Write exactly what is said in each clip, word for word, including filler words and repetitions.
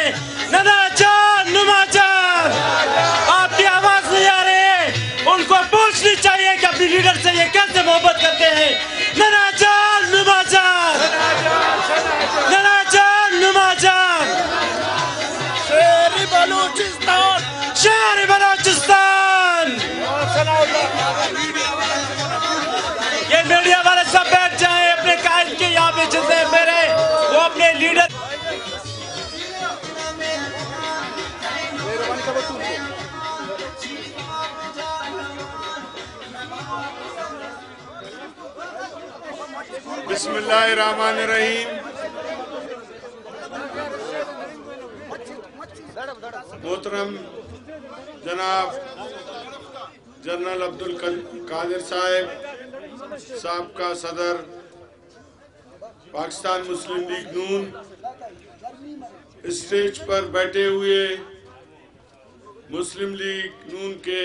हैं, ननाचार नुमाचार। आपकी आवाज नहीं आ रही है, उनको पूछनी चाहिए कि अपनी लीडर से ये कैसे मोहब्बत करते हैं। ननाचार नुमाचार, ननाचार नुमाचार। शेर बलूचिस्तान, शेर बलूचिस्तान। ये मीडिया वाले सब बैठ जाएं, अपने कायद के यहाँ पे जितने मेरे वो अपने लीडर। बिस्मिल्लाहिर्रहमानिर्रहीम। मोहतरम जनाब जनरल अब्दुल कादिर साहब, साबका सदर Pakistan Muslim League Noon, stage पर बैठे हुए मुस्लिम लीग नून के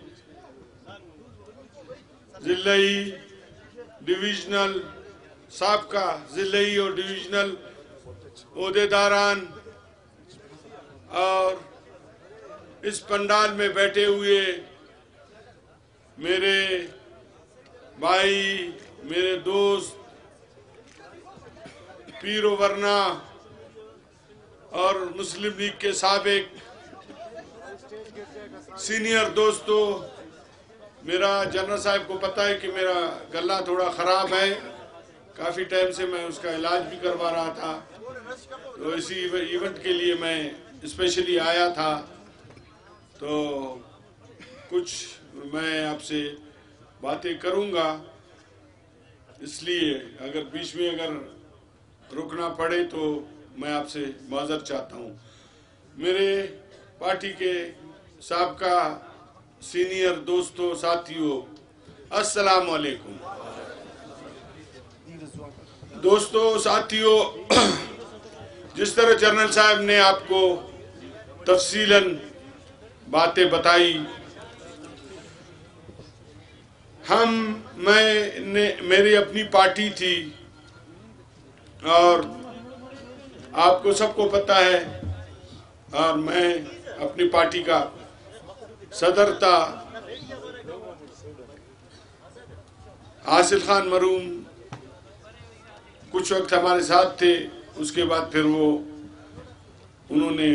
जिलाई, डिविजनल, साबका जिलाई और डिविजनल ओहदेदारान और इस पंडाल में बैठे हुए मेरे भाई, मेरे दोस्त, पीरो वरना और मुस्लिम लीग के साबिक सीनियर दोस्तों, मेरा जनरल साहब को पता है कि मेरा गला थोड़ा ख़राब है, काफ़ी टाइम से मैं उसका इलाज भी करवा रहा था, तो इसी इवेंट के लिए मैं स्पेशली आया था। तो कुछ मैं आपसे बातें करूंगा, इसलिए अगर बीच में अगर रुकना पड़े तो मैं आपसे माजर चाहता हूं। मेरे पार्टी के साबका सीनियर दोस्तों, साथियों, अस्सलाम वालेकुम। दोस्तों, साथियों, जिस तरह जनरल साहब ने आपको तफसीलन बातें बताई, हम मैं ने मेरी अपनी पार्टी थी और आपको सबको पता है, और मैं अपनी पार्टी का सदर था। आसिल खान मरूम कुछ वक्त हमारे साथ थे, उसके बाद फिर वो उन्होंने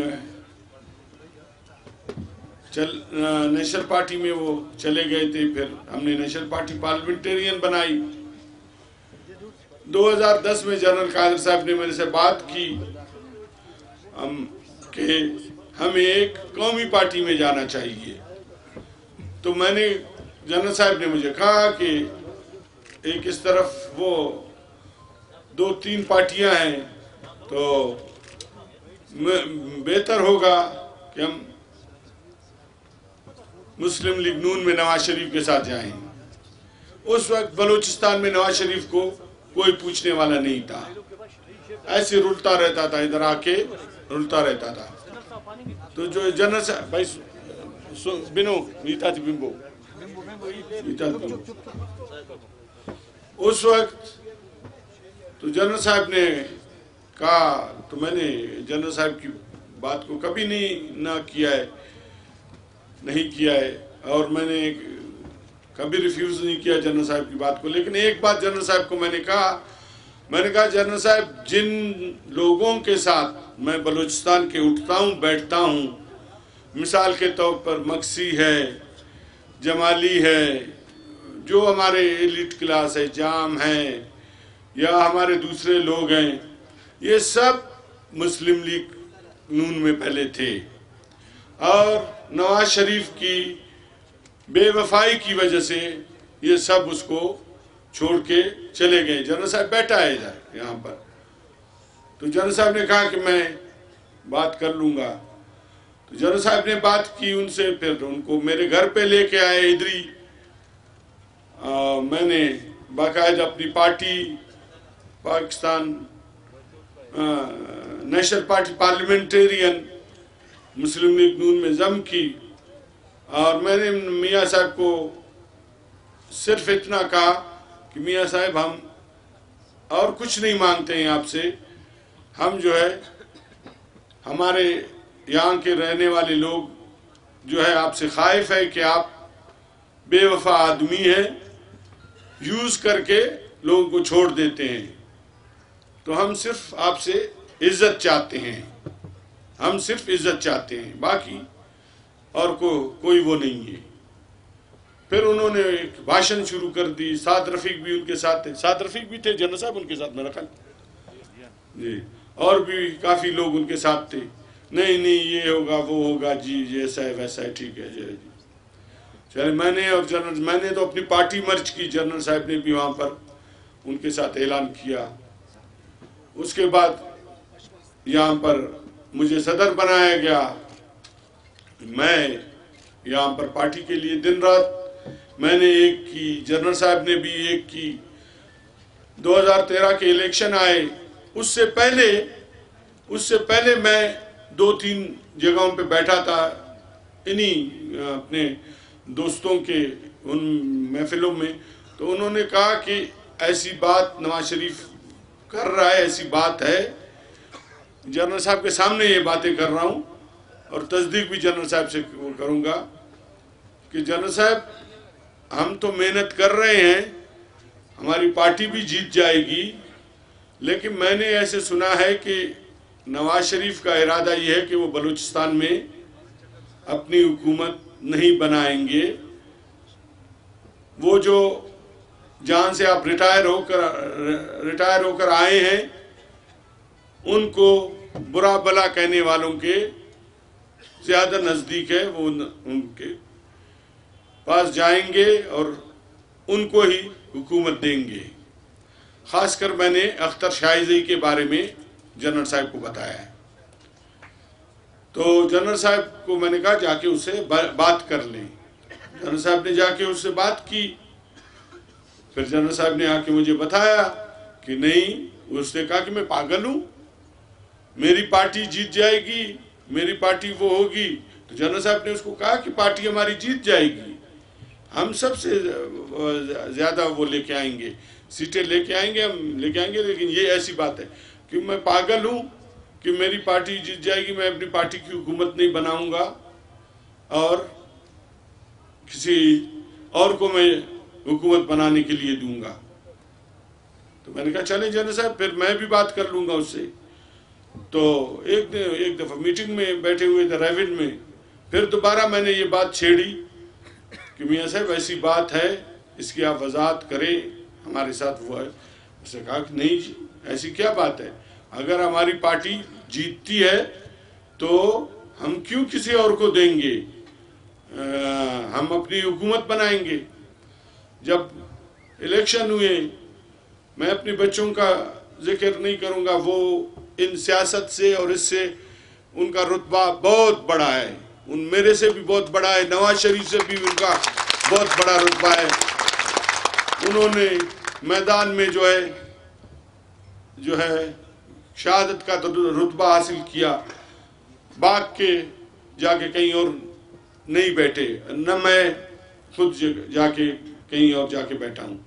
चल नेशनल पार्टी में वो चले गए थे, फिर हमने नेशनल पार्टी पार्लियामेंटेरियन बनाई। दो हज़ार दस में जनरल कादिर साहब ने मेरे से बात की हम कि हमें एक कौमी पार्टी में जाना चाहिए। तो मैंने, जनरल साहब ने मुझे कहा कि एक इस तरफ वो दो तीन पार्टियां हैं, तो बेहतर होगा कि हम मुस्लिम लीग नून में नवाज शरीफ के साथ जाएं। उस वक्त बलूचिस्तान में नवाज शरीफ को कोई पूछने वाला नहीं था, ऐसे रुलता रहता था, इधर आके रुलता रहता था। तो जो जनरल साहब भाई बिनो मीता थी बिम्बो मीता थी उस वक्त तो जनरल साहब ने कहा, तो मैंने जनरल साहब की बात को कभी नहीं ना किया है नहीं किया है और मैंने कभी रिफ्यूज नहीं किया जनरल साहब की बात को। लेकिन एक बात जनरल साहब को मैंने कहा, मैंने कहा जनरल साहब, जिन लोगों के साथ मैं बलूचिस्तान के उठता हूँ बैठता हूँ, मिसाल के तौर पर मक्सी है, जमाली है, जो हमारे एलिट क्लास है, जाम है, या हमारे दूसरे लोग हैं, ये सब मुस्लिम लीग नून में पहले थे और नवाज शरीफ की बेवफाई की वजह से ये सब उसको छोड़ के चले गए। जनरल साहब बैठा है इधर यहाँ पर, तो जनरल साहब ने कहा कि मैं बात कर लूँगा। तो जनरल साहब ने बात की उनसे, फिर उनको मेरे घर पे लेके आए इधरी। मैंने बाकायदा अपनी party Pakistan National Party Parliamentarian Muslim League Noon में जम की और मैंने मियाँ साहब को सिर्फ इतना कहा कि मियाँ साहब, हम और कुछ नहीं मांगते हैं आपसे, हम जो है हमारे यहाँ के रहने वाले लोग जो है आपसे खाइफ है कि आप बेवफा आदमी हैं, यूज करके लोगों को छोड़ देते हैं। तो हम सिर्फ आपसे इज्जत चाहते हैं, हम सिर्फ इज्जत चाहते हैं, बाकी और को कोई वो नहीं है। फिर उन्होंने एक भाषण शुरू कर दी। साद रफीक भी उनके साथ थे, साद रफीक भी थे जनरल साहब उनके साथ, मेरा ख्याल जी, और भी काफी लोग उनके साथ थे। नहीं नहीं ये होगा वो होगा जी, जैसा है वैसा है, ठीक है जी। चले मैंने और जनरल मैंने तो अपनी पार्टी मर्ज की, जनरल साहब ने भी वहां पर उनके साथ ऐलान किया। उसके बाद यहाँ पर मुझे सदर बनाया गया। मैं यहाँ पर पार्टी के लिए दिन रात मैंने एक की, जनरल साहब ने भी एक की। दो हज़ार तेरह के इलेक्शन आए, उससे पहले उससे पहले मैं दो तीन जगहों पे बैठा था इन्हीं अपने दोस्तों के उन महफिलों में। तो उन्होंने कहा कि ऐसी बात नवाज शरीफ कर रहा है, ऐसी बात है। जनरल साहब के सामने ये बातें कर रहा हूँ और तस्दीक भी जनरल साहब से वो करूँगा कि जनरल साहब हम तो मेहनत कर रहे हैं, हमारी पार्टी भी जीत जाएगी, लेकिन मैंने ऐसे सुना है कि नवाज शरीफ का इरादा ये है कि वो बलूचिस्तान में अपनी हुकूमत नहीं बनाएंगे। वो जो जहाँ से आप रिटायर होकर रिटायर होकर आए हैं, उनको बुरा भला कहने वालों के ज्यादा नजदीक है, वो उनके पास जाएंगे और उनको ही हुकूमत देंगे। खासकर मैंने अख्तर शाहिदी के बारे में जनरल साहब को बताया है। तो जनरल साहब को मैंने कहा जाके उससे बात कर लें। जनरल साहब ने जाके उससे बात की। फिर जनरल साहब ने आके मुझे बताया कि नहीं, उसने कहा कि मैं पागल हूं, मेरी पार्टी जीत जाएगी, मेरी पार्टी वो होगी। तो जनरल साहब ने उसको कहा कि पार्टी हमारी जीत जाएगी, हम सबसे ज्यादा वो लेके आएंगे, सीटें लेके आएंगे, हम लेके आएंगे। लेकिन ये ऐसी बात है कि मैं पागल हूं कि मेरी पार्टी जीत जाएगी, मैं अपनी पार्टी की हुकूमत नहीं बनाऊंगा और किसी और को मैं हुकूमत बनाने के लिए दूंगा। तो मैंने कहा चले जनरल साहब, फिर मैं भी बात कर लूंगा उससे। तो एक एक दफा मीटिंग में बैठे हुए थे रेविन में, फिर दोबारा मैंने ये बात छेड़ी कि मियां साहब ऐसी बात है, इसकी आप वजाहत करें, हमारे साथ वो है। उसने कहा कि नहीं जी, ऐसी क्या बात है, अगर हमारी पार्टी जीतती है तो हम क्यों किसी और को देंगे, आ, हम अपनी हुकूमत बनाएंगे। जब इलेक्शन हुए, मैं अपने बच्चों का जिक्र नहीं करूंगा, वो इन सियासत से और इससे उनका रुतबा बहुत बड़ा है, उन मेरे से भी बहुत बड़ा है, नवाज शरीफ से भी उनका बहुत बड़ा रुतबा है। उन्होंने मैदान में जो है जो है शहादत का रुतबा हासिल किया, भाग के जाके कहीं और नहीं बैठे, न मैं खुद जाके कहीं और जाके बैठा हूं।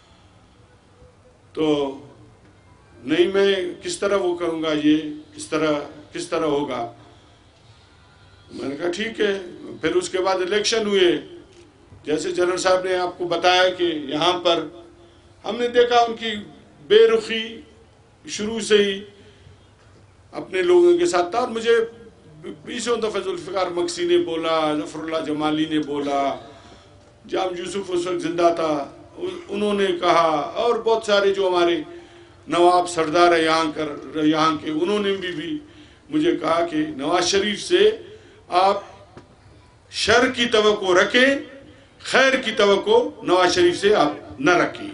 तो नहीं, मैं किस तरह वो करूंगा, ये किस तरह किस तरह होगा। मैंने कहा ठीक है। फिर उसके बाद इलेक्शन हुए, जैसे जनरल साहब ने आपको बताया कि यहाँ पर हमने देखा उनकी बेरुखी शुरू से ही अपने लोगों के साथ था। और मुझे बीसों दफा जुल्फिकार मक्सी ने बोला, जफरुल्लाह जमाली ने बोला, जाम यूसुफ उस वक्त जिंदा था, उन्होंने कहा, और बहुत सारे जो हमारे नवाब सरदार है यहाँ कर यहाँ के, उन्होंने भी, भी मुझे कहा कि नवाज शरीफ से आप शर की तवक्को रखें, खैर की तवक्को नवाज शरीफ से आप न रखें।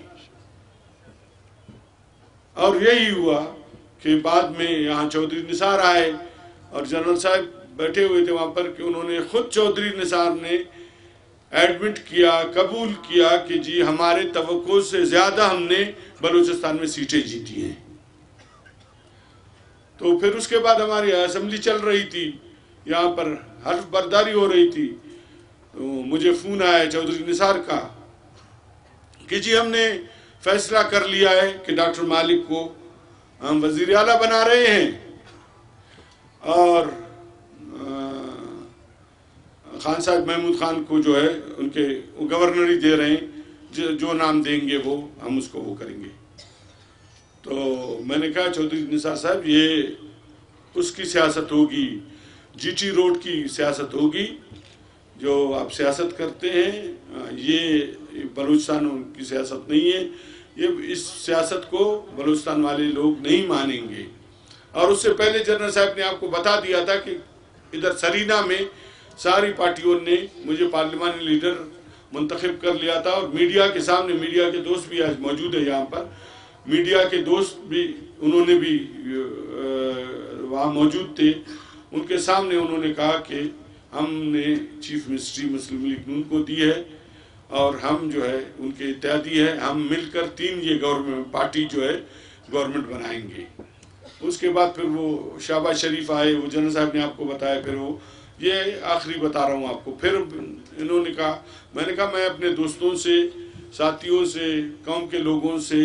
और यही हुआ कि बाद में यहाँ चौधरी निसार आए और जनरल साहब बैठे हुए थे वहाँ पर कि उन्होंने खुद चौधरी निसार ने एडमिट किया, कबूल किया कि जी हमारे तवक्को से ज्यादा हमने बलूचिस्तान में सीटें जीती हैं। तो फिर उसके बाद हमारी असेंबली चल रही थी, यहाँ पर हल्फ बर्दारी हो रही थी। तो मुझे फोन आया चौधरी निसार का कि जी हमने फैसला कर लिया है कि डॉक्टर मालिक को हम वजीर आला बना रहे हैं और खान साहब महमूद खान को जो है उनके गवर्नर ही दे रहे हैं, जो, जो नाम देंगे वो हम उसको वो करेंगे। तो मैंने कहा चौधरी निसार साहब ये उसकी सियासत होगी, जीटी रोड की सियासत होगी जो आप सियासत करते हैं, ये बलूचिस्तान की सियासत नहीं है, ये इस सियासत को बलूचिस्तान वाले लोग नहीं मानेंगे। और उससे पहले जनरल साहब ने आपको बता दिया था कि इधर सरीना में सारी पार्टियों ने मुझे पार्लिमानी लीडर मुंतखब कर लिया था और मीडिया के सामने, मीडिया के दोस्त भी आज मौजूद है यहाँ पर, मीडिया के दोस्त भी उन्होंने भी वहाँ मौजूद थे, उनके सामने उन्होंने कहा कि हमने chief ministry Muslim League Noon को दी है और हम जो है उनके इत्यादी है, हम मिलकर तीन ये गवर्नमेंट पार्टी जो है गवर्नमेंट बनाएंगे। उसके बाद फिर वो शहबाज शरीफ आए, वो जनरल साहब ने आपको बताया, फिर वो ये आखिरी बता रहा हूँ आपको। फिर इन्होंने कहा, मैंने कहा मैं अपने दोस्तों से, साथियों से, कौम के लोगों से,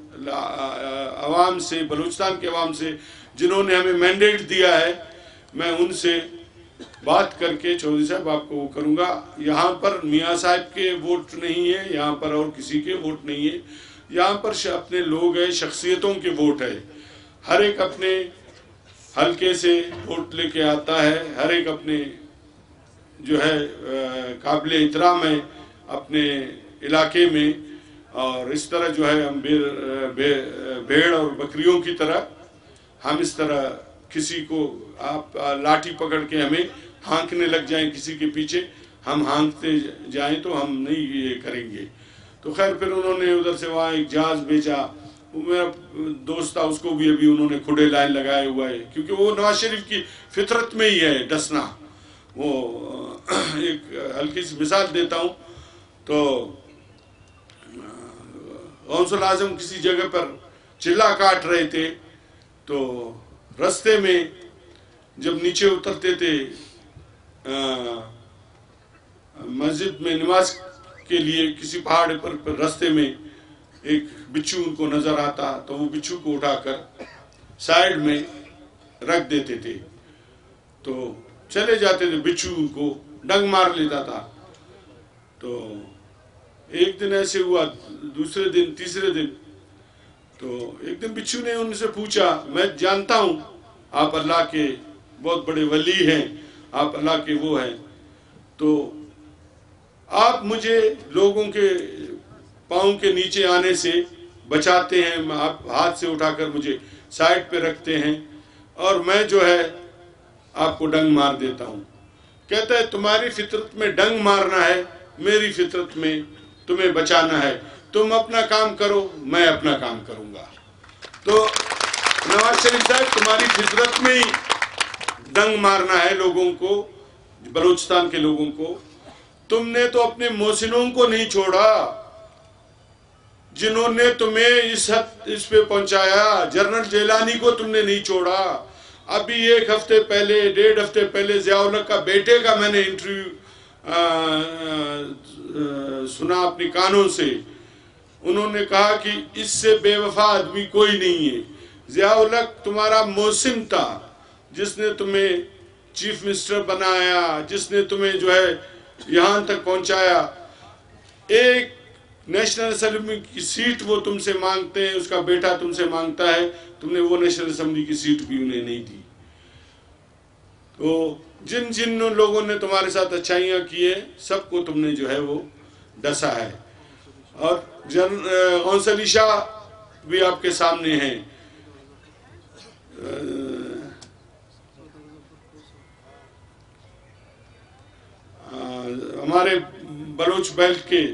आवाम से, बलूचिस्तान के आवाम से जिन्होंने हमें मैंडेट दिया है, मैं उनसे बात करके चौधरी साहब आपको वो करूँगा। यहाँ पर मियाँ साहब के वोट नहीं है, यहाँ पर और किसी के वोट नहीं है, यहाँ पर अपने लोग हैं, शख्सियतों के वोट है, हर एक अपने हल्के से वोट लेके आता है, हर एक अपने जो है काबिल एहतराम है अपने इलाके में। और इस तरह जो है हम बे, बे, भेड़ और बकरियों की तरह हम इस तरह किसी को आप लाठी पकड़ के हमें हाँकने लग जाएं किसी के पीछे, हम हाँकते जाएं तो हम नहीं ये करेंगे। तो खैर फिर उन्होंने उधर से वहाँ एक जहाज भेजा, वो मेरा दोस्त था, उसको भी अभी उन्होंने खुडे लाइन लगाए हुआ है, क्योंकि वो नवाज शरीफ की फितरत में ही है डसना। वो एक हल्की सी मिसाल देता हूँ, तो गौसुल आजम किसी जगह पर चिल्ला काट रहे थे, तो रास्ते में जब नीचे उतरते थे मस्जिद में नमाज के लिए किसी पहाड़ पर, पर रास्ते में एक बिच्छू उनको नजर आता, तो वो बिच्छू को उठाकर साइड में रख देते थे, तो चले जाते थे, बिच्छू उनको डंग मार लेता था। तो एक दिन ऐसे हुआ, दूसरे दिन, तीसरे दिन, तो एक दिन बिच्छू ने उनसे पूछा, मैं जानता हूं आप अल्लाह के बहुत बड़े वली हैं, आप अल्लाह के वो हैं, तो आप मुझे लोगों के पाँव के नीचे आने से बचाते हैं, आप हाथ से उठाकर मुझे साइड पे रखते हैं और मैं जो है आपको डंग मार देता हूं। कहता है तुम्हारी फितरत में डंग मारना है, मेरी फितरत में तुम्हें बचाना है, तुम अपना काम करो, मैं अपना काम करूंगा। तो नवाज शरीफ साहब, तुम्हारी फितरत में ही डंग मारना है लोगों को, बलूचिस्तान के लोगों को। तुमने तो अपने मोहसिनों को नहीं छोड़ा जिन्होंने तुम्हें इस हद इस पे पहुंचाया, जनरल जेलानी को तुमने नहीं छोड़ा। अभी एक हफ्ते पहले, डेढ़ हफ्ते पहले ज़िया-उल हक का बेटे का मैंने इंटरव्यू सुना अपनी कानों से, उन्होंने कहा कि इससे बेवफा आदमी कोई नहीं है। ज़िया-उल हक तुम्हारा मोहसिन था, जिसने तुम्हें चीफ मिनिस्टर बनाया, जिसने तुम्हें जो है यहाँ तक पहुँचाया। एक नेशनल असेंबली की सीट वो तुमसे मांगते हैं, उसका बेटा तुमसे मांगता है, तुमने वो नेशनल असेंबली की सीट भी उन्हें नहीं दी। तो जिन जिन लोगों ने तुम्हारे साथ अच्छाइयाँ की है, सबको तुमने जो है वो डसा है। और जन गौसली शाह भी आपके सामने हैं, हमारे बलोच बेल्ट के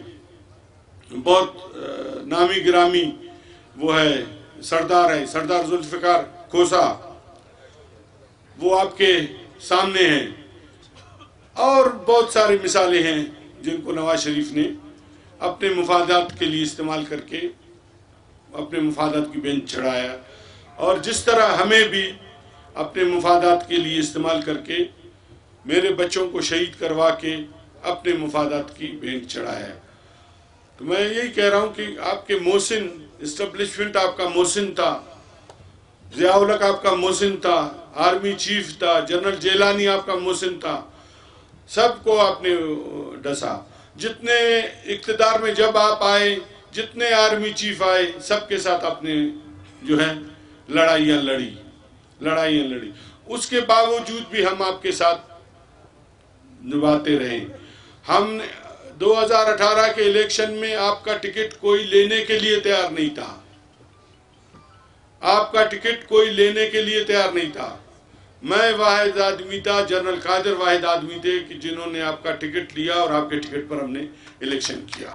बहुत नामी गिरामी वो है सरदार है, सरदार जुल्फ़िकार खोसा, वो आपके सामने हैं। और बहुत सारी मिसालें हैं जिनको नवाज शरीफ ने अपने मुफादात के लिए इस्तेमाल करके अपने मुफादात की बेंच चढ़ाया, और जिस तरह हमें भी अपने मुफादात के लिए इस्तेमाल करके मेरे बच्चों को शहीद करवा के अपने मुफादात की बेंच चढ़ाया। तो मैं यही कह रहा हूँ कि आपके मोहसिन, इस्टेब्लिशमेंट आपका मोहसिन था, ज़ियाउल हक आपका मोहसिन था, आर्मी चीफ था, जनरल जेलानी आपका मोहसिन था, सबको आपने डसा। जितने इक़्तिदार में जब आप आए, जितने आर्मी चीफ आए, सबके साथ आपने जो है लड़ाइयाँ लड़ी लड़ाइयाँ लड़ी उसके बावजूद भी हम आपके साथ निभाते रहे। हम दो हज़ार अठारह के इलेक्शन में आपका टिकट कोई लेने के लिए तैयार नहीं था, आपका टिकट कोई लेने के लिए तैयार नहीं था। मैं वाहिद आदमी था, जनरल कादिर वाहिद आदमी थे कि जिन्होंने आपका टिकट लिया और आपके टिकट पर हमने इलेक्शन किया।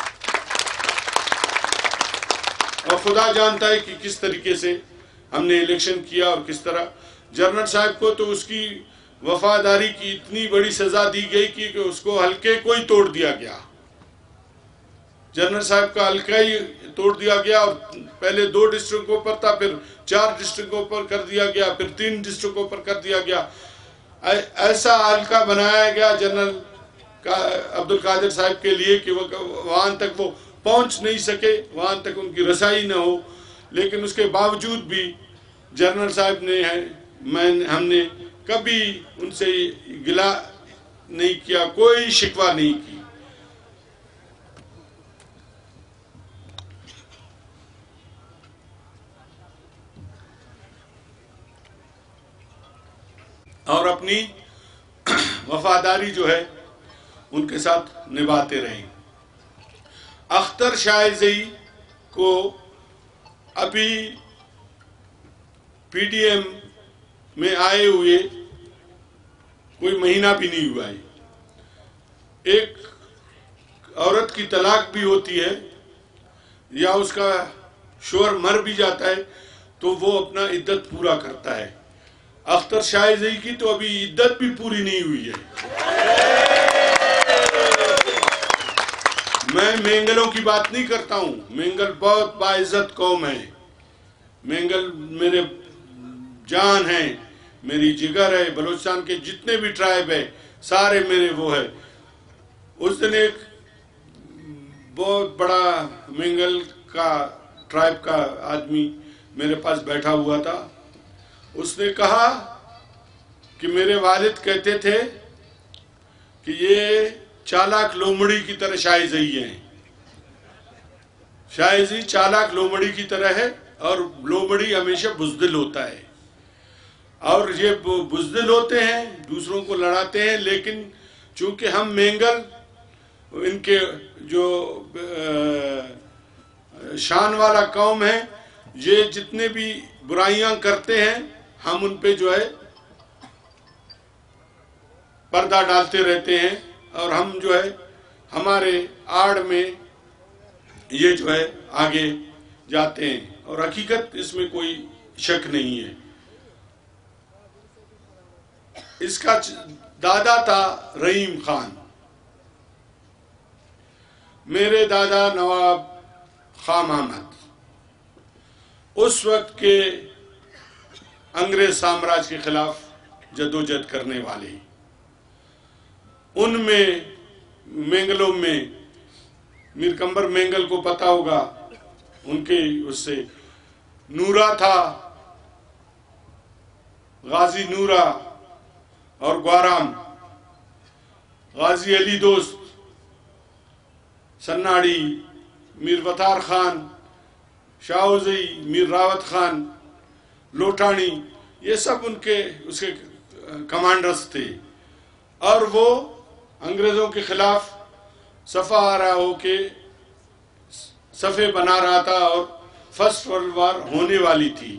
और खुदा जानता है कि किस तरीके से हमने इलेक्शन किया और किस तरह। जनरल साहब को तो उसकी वफादारी की इतनी बड़ी सजा दी गई कि उसको हल्के को ही तोड़ दिया गया। जनरल साहब का हल्का ही तोड़ दिया गया और पहले दो डिस्ट्रिक्टों पर था, फिर चार डिस्ट्रिक्टों पर कर दिया गया, फिर तीन डिस्ट्रिक्टों पर कर दिया गया। ऐसा हल्का बनाया गया जनरल का अब्दुल कादिर साहब के लिए कि वो वहाँ तक वो पहुँच नहीं सके, वहाँ तक उनकी रसाई न हो। लेकिन उसके बावजूद भी जनरल साहब ने है मैं हमने कभी उनसे गिला नहीं किया, कोई शिकवा नहीं की। और अपनी वफादारी जो है उनके साथ निभाते रहे। अख्तर शाहज़ई को अभी पीडीएम में आए हुए कोई महीना भी नहीं हुआ है। एक औरत की तलाक भी होती है या उसका शोहर मर भी जाता है तो वो अपना इद्दत पूरा करता है। अख्तर शाहज़ई की तो अभी इद्दत भी पूरी नहीं हुई है। मैं मेंगलों की बात नहीं करता हूं, मेंगल बहुत बाइज्जत कौम है, मेंगल मेरे जान है, मेरी जिगर है। बलूचिस्तान के जितने भी ट्राइब है सारे मेरे वो है। उस दिन एक बहुत बड़ा मेंगल का ट्राइब का आदमी मेरे पास बैठा हुआ था। उसने कहा कि मेरे वालिद कहते थे कि ये चालाक लोमड़ी की तरह शाहज़ई है। शाहज़ई चालाक लोमड़ी की तरह है और लोमड़ी हमेशा बुज़दिल होता है और ये बुज़दिल होते हैं, दूसरों को लड़ाते हैं। लेकिन चूंकि हम मेंगल इनके जो शान वाला कौम है, ये जितने भी बुराइयां करते हैं हम उन पे जो है पर्दा डालते रहते हैं और हम जो है हमारे आड़ में ये जो है आगे जाते हैं और हकीकत इसमें कोई शक नहीं है। इसका दादा था रहीम खान, मेरे दादा नवाब खां महमद, उस वक्त के अंग्रेज साम्राज्य के खिलाफ जदोजहद करने वाले। उनमें मेंगलों में मीर कंबर मेंगल को पता होगा, उनके उससे नूरा था, गाजी नूरा और ग्वाराम, गाजी अली दोस्त, सन्नाड़ी, मीर वतार खान, शाहज़ई, मीर रावत खान, लोटानी, ये सब उनके उसके कमांडर्स थे। और वो अंग्रेज़ों के खिलाफ सफ़ा आ रहा हो के सफ़े बना रहा था और फर्स्ट वर्ल्ड वार होने वाली थी।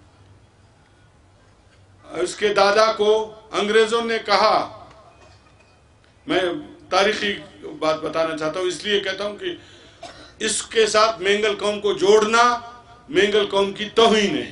उसके दादा को अंग्रेज़ों ने कहा, मैं तारीखी बात बताना चाहता हूँ इसलिए कहता हूँ कि इसके साथ मेंगल कौम को जोड़ना मेंगल कौम की तौहीन है।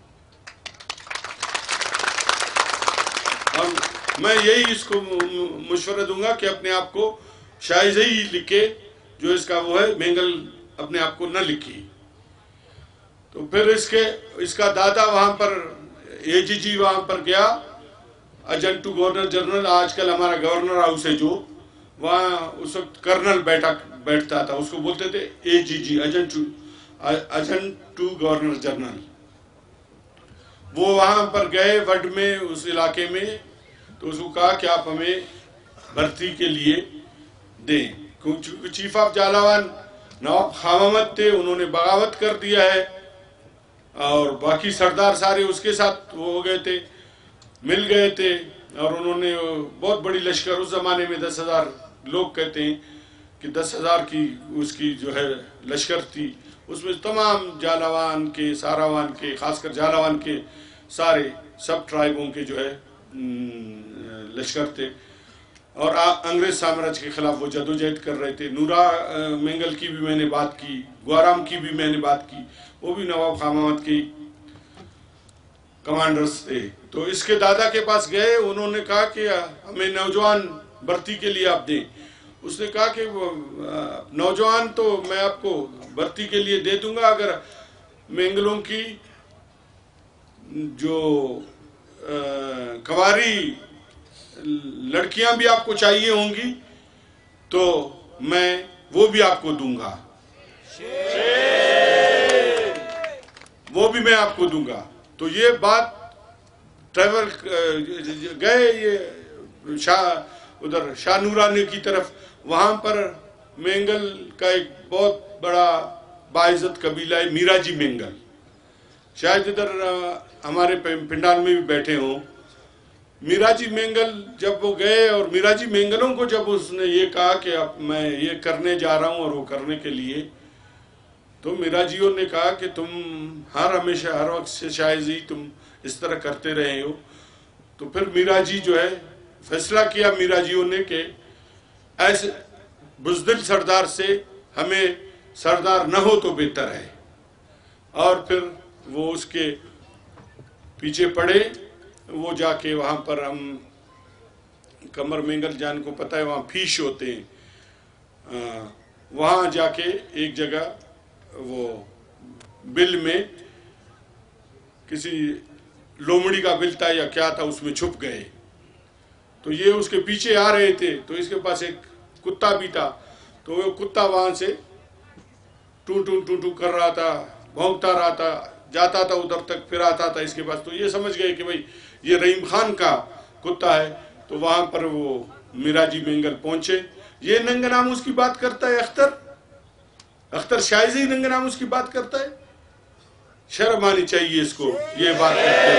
और मैं यही इसको मशवरा दूंगा कि अपने आप को शाहज़ई लिखे, जो इसका वो है, मेंगल अपने आप को न लिखी। तो फिर इसके इसका दादा वहां पर एजीजी वहां पर गया, एजेंट टू गवर्नर जनरल, आजकल हमारा गवर्नर हाउस है जो, वहाँ उस वक्त कर्नल बैठा बैठता था, उसको बोलते थे AGG, agent to agent to governor general. वो वहाँ पर गए वड में, उस इलाके में, तो उसको कहा कि आप हमें भर्ती के लिए दें। क्योंकि चीफ ऑफ जालावान नवाब खान महमद थे, उन्होंने बगावत कर दिया है और बाकी सरदार सारे उसके साथ वो हो गए थे, मिल गए थे और उन्होंने बहुत बड़ी लश्कर, उस जमाने में दस हजार लोग कहते हैं कि दस हजार की उसकी जो है लश्कर थी, उसमें तमाम जालावान के, सारावान के, खासकर जालावान के सारे सब ट्राइबों के जो है लश्कर थे और अंग्रेज साम्राज्य के खिलाफ वो जदोजहद कर रहे थे। नूरा मेंगल की भी मैंने बात की, ग्वाराम की भी मैंने बात की, वो भी नवाब खान महमद के कमांडर्स थे। तो इसके दादा के पास गए, उन्होंने कहा कि हमें नौजवान भर्ती के लिए आप दें। उसने कहा कि नौजवान तो मैं आपको भर्ती के लिए दे दूंगा, अगर मेंगलों की जो कवारी लड़कियां भी आपको चाहिए होंगी तो मैं वो भी आपको दूंगा, वो भी मैं आपको दूंगा। तो ये बात ट्रैवल गए ये शाह उधर शाह नूरानी की तरफ, वहां पर मेंगल का एक बहुत बड़ा बाइज्जत कबीला है मीराजी मेंगल, शायद इधर हमारे पिंडाल में भी बैठे हों। मीराजी मेंगल जब वो गए और मीराजी मेंगलों को जब उसने ये कहा कि अब मैं ये करने जा रहा हूं और वो करने के लिए, तो मीराजियों ने कहा कि तुम हर हमेशा हर वक्त से शायद ही तुम इस तरह करते रहे हो। तो फिर मीराजी जो है फैसला किया मीराजियों ने कि ऐसे बुज़दिल सरदार से हमें सरदार न हो तो बेहतर है, और फिर वो उसके पीछे पड़े। वो जाके वहाँ पर, हम कमर मेंगल जान को पता है वहाँ फीश होते हैं, वहाँ जाके एक जगह वो बिल में किसी लोमड़ी का बिल था या क्या था, उसमें छुप गए। तो ये उसके पीछे आ रहे थे, तो इसके पास एक कुत्ता भी था, तो वो कुत्ता वहाँ से टू टू टू टू कर रहा था, भौंकता रहा था, जाता था उधर तक, फिर आता था इसके पास। तो ये समझ गए कि भाई ये रहीम खान का कुत्ता है। तो वहां पर वो मीराजी मेंगल पहुंचे। ये नंगनाम उसकी बात करता है, अख्तर अख्तर शायजी नंगनाम उसकी बात करता है। शर्म आनी चाहिए इसको ये बात करते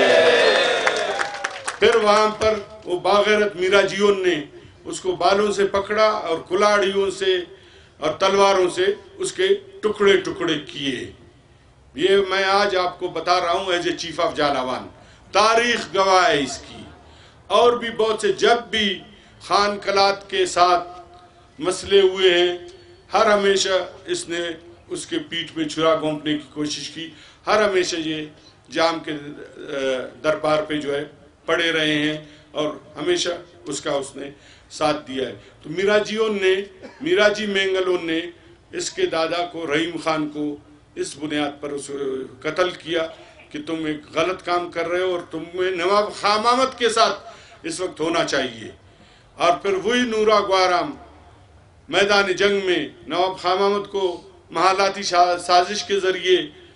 हुए। फिर वहां पर वो बागैरत मीराजियों ने उसको बालों से पकड़ा और कुलाड़ियों से और तलवारों से उसके टुकड़े टुकड़े किए। ये मैं आज आपको बता रहा हूं as a chief of Jhalawan, तारीख गवाह है इसकी। और भी बहुत से, जब भी खान कलात के साथ मसले हुए हैं, हर हमेशा इसने उसके पीठ में छुरा घोंपने की कोशिश की। हर हमेशा ये जाम के दरबार पे जो है पड़े रहे हैं और हमेशा उसका उसने साथ दिया है। तो मीराजियों ने, मीराजी मेंगलों ने इसके दादा को, रहीम खान को, इस बुनियाद पर उसे कत्ल किया कि तुम एक गलत काम कर रहे हो और तुम्हें नवाब खान महमद के साथ इस वक्त होना चाहिए। और फिर वही नूरा ग्वाराम मैदान जंग में नवाब खान महमद को महालाती साजिश के जरिए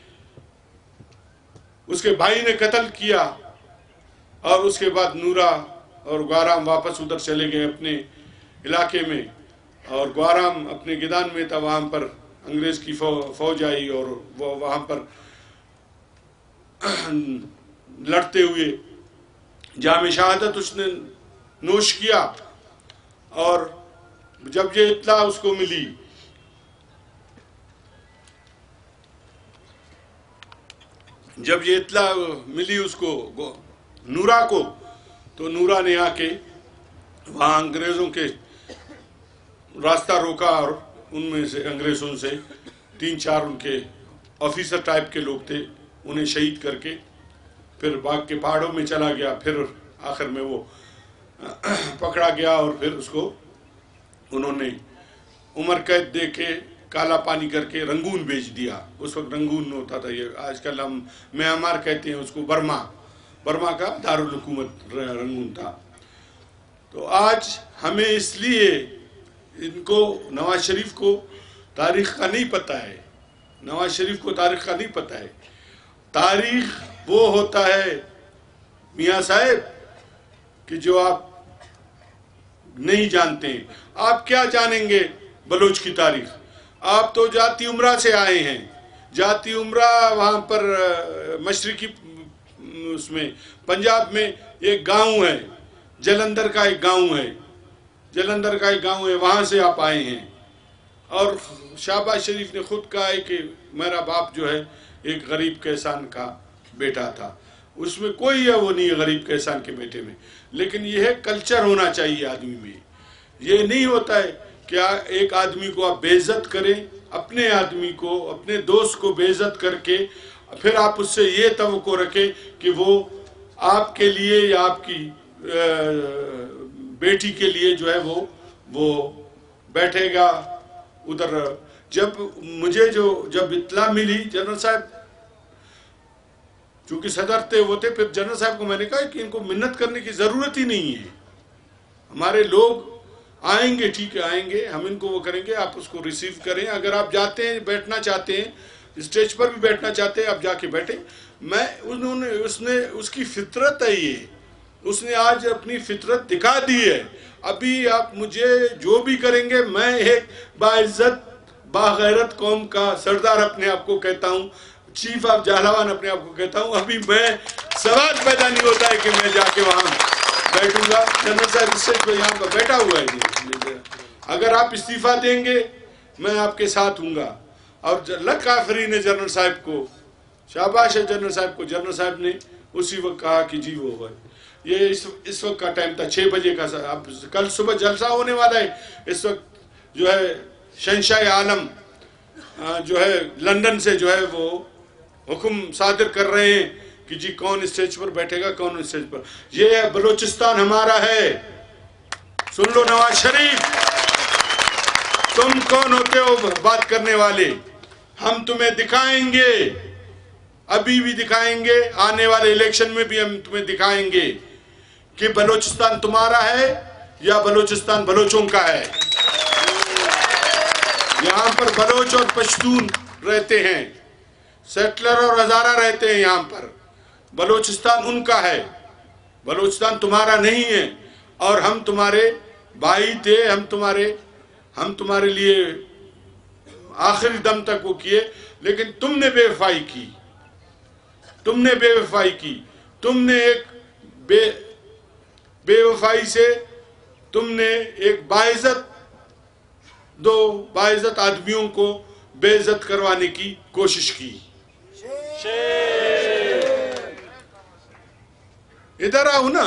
उसके भाई ने कत्ल किया और उसके बाद नूरा और ग्वाराम वापस उधर चले गए अपने इलाके में। और ग्वाराम अपने गिदान में था, वहां पर अंग्रेज की फौ, फौज आई और वो वहां पर लड़ते हुए जाम शहादत उसने नोश किया। और जब ये इत्ला उसको मिली, जब ये इत्ला मिली उसको नूरा को, तो नूरा ने आके वहां अंग्रेजों के रास्ता रोका और उनमें से, अंग्रेजों से तीन चार उनके ऑफिसर टाइप के लोग थे, उन्हें शहीद करके फिर बाग के पहाड़ों में चला गया। फिर आखिर में वो पकड़ा गया और फिर उसको उन्होंने उम्र कैद दे के काला पानी करके रंगून भेज दिया। उस वक्त रंगून होता था, ये आजकल हम म्यांमार कहते हैं उसको, बर्मा, बर्मा का दारुल हुकूमत रंगून था। तो आज हमें इसलिए इनको, नवाज शरीफ को तारीख का नहीं पता है, नवाज शरीफ को तारीख का नहीं पता है। तारीख वो होता है मियाँ साहब कि जो आप नहीं जानते हैं। आप क्या जानेंगे बलोच की तारीख? आप तो जाती उमरा से आए हैं। जाती उमरा वहाँ पर मशरकी उसमें पंजाब में एक गांव है, जलंधर का एक गांव है, जलंधर का एक गांव है, वहाँ से आप आए हैं। और शहबाज शरीफ ने खुद कहा है कि मेरा बाप जो है एक गरीब किसान का बेटा था। उसमें कोई है वो नहीं है गरीब किसान के बेटे में, लेकिन यह है कल्चर होना चाहिए आदमी में। ये नहीं होता है कि एक आदमी को आप बेइज्जत करें, अपने आदमी को, अपने दोस्त को बेइज्जत करके फिर आप उससे ये तवक्को रखें कि वो आपके लिए या आपकी बेटी के लिए जो है वो वो बैठेगा उधर। जब मुझे जो जब इत्तला मिली, जनरल साहब चूंकि सदर थे वो थे, फिर जनरल साहब को मैंने कहा कि इनको मिन्नत करने की जरूरत ही नहीं है, हमारे लोग आएंगे, ठीक है आएंगे, हम इनको वो करेंगे, आप उसको रिसीव करें। अगर आप जाते हैं, बैठना चाहते हैं, स्टेज पर भी बैठना चाहते हैं, आप जाके बैठे। मैं उन्होंने उसने उसकी फितरत है ये, उसने आज अपनी फितरत दिखा दी है। अभी आप मुझे जो भी करेंगे, मैं एक बाइज्जत बागैरत कौम का सरदार अपने आप को कहता हूँ, चीफ ऑफ जहलावान अपने आप को कहता हूँ। अभी मैं सवाल पैदा नहीं होता है कि मैं जाके वहाँ बैठूंगा। जनरल साहब इससे तो यहाँ पर बैठा हुआ है, अगर आप इस्तीफा देंगे मैं आपके साथ हूँगा। और लक आखिरी ने जनरल साहब को, शाबाश है जनरल साहब को, जनरल साहब ने उसी वक्त कहा कि जी वो है। ये इस इस वक्त का टाइम था छः बजे का। अब कल सुबह जलसा होने वाला है। इस वक्त जो है शहंशाह आलम जो है लंदन से जो है वो हुक्म सादिर कर रहे हैं कि जी कौन स्टेज पर बैठेगा, कौन स्टेज पर। ये है बलूचिस्तान हमारा है। सुन लो नवाज शरीफ, तुम कौन होते हो बात करने वाले? हम तुम्हें दिखाएंगे, अभी भी दिखाएंगे, आने वाले इलेक्शन में भी हम तुम्हें दिखाएंगे कि बलूचिस्तान तुम्हारा है या बलूचिस्तान बलोचों का है। यहाँ पर बलोच और पश्तून रहते हैं, सेटलर और हजारा रहते हैं यहाँ पर। बलूचिस्तान उनका है, बलूचिस्तान तुम्हारा नहीं है। और हम तुम्हारे भाई थे, हम तुम्हारे हम तुम्हारे लिए आखिरी दम तक वो किए, लेकिन तुमने बेवफाई की, तुमने बेवफाई की। तुमने एक बे बेवफाई से तुमने एक बाइज्जत, दो बाइज्जत आदमियों को बेइज्जत करवाने की कोशिश की। इधर आओ ना,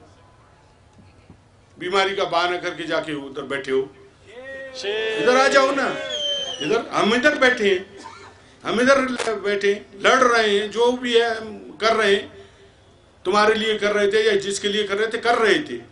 बीमारी का बहाना करके जाके उधर बैठे हो, इधर आ जाओ ना। इधर हम इधर बैठे हैं, हम इधर बैठे लड़ रहे हैं, जो भी है हम कर रहे हैं, तुम्हारे लिए कर रहे थे या जिसके लिए कर रहे थे कर रहे थे।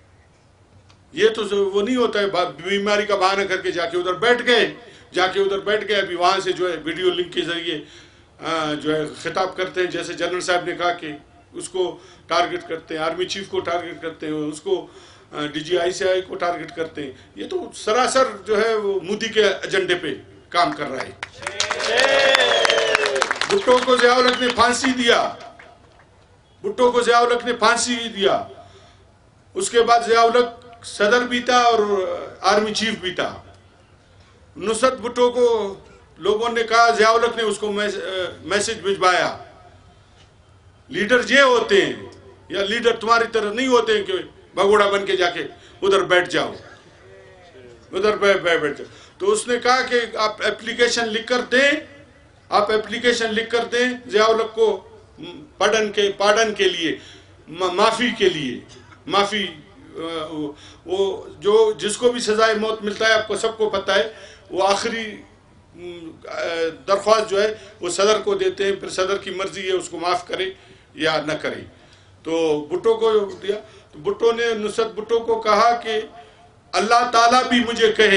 ये तो वो नहीं होता है बीमारी का बहाना करके जाके उधर बैठ गए, जाके उधर बैठ गए। अभी वहां से जो है वीडियो लिंक के जरिए जो है खिताब करते हैं, जैसे जनरल साहब ने कहा कि उसको टारगेट करते हैं, आर्मी चीफ को टारगेट करते हैं, उसको डीजीआईसीआई को टारगेट करते हैं। ये तो सरासर जो है वो मोदी के एजेंडे पे काम कर रहा है। भुट्टो को ज़िया-उल-हक ने फांसी दिया, भुट्टो को ज़िया-उल-हक ने फांसी दिया। उसके बाद ज़िया-उल-हक सदर भी था और आर्मी चीफ भी था। नुसरत भुट्टो को लोगों ने कहा, ज़िया-उल-हक ने उसको मैसेज भिजवाया, लीडर ये होते हैं या लीडर तुम्हारी तरह नहीं होते हैं कि भगोड़ा बन के जाके उधर बैठ जाओ, उधर बैठ बैठ जाओ। तो उसने कहा कि आप एप्लीकेशन लिख कर दें, आप एप्लीकेशन लिख कर दें ज़िया-उल-हक को पार्डन के पार्डन के लिए, माफ़ी के लिए, माफ़ी। वो जो जिसको भी सजाए मौत मिलता है, आपको सबको पता है, वो आखिरी दरख्वास्त जो है वो सदर को देते हैं, फिर सदर की मर्जी है उसको माफ़ करे या न करे। तो भुट्टो को दिया, तो भुट्टो ने नुसरत भुट्टो को कहा कि अल्लाह ताला भी मुझे कहे,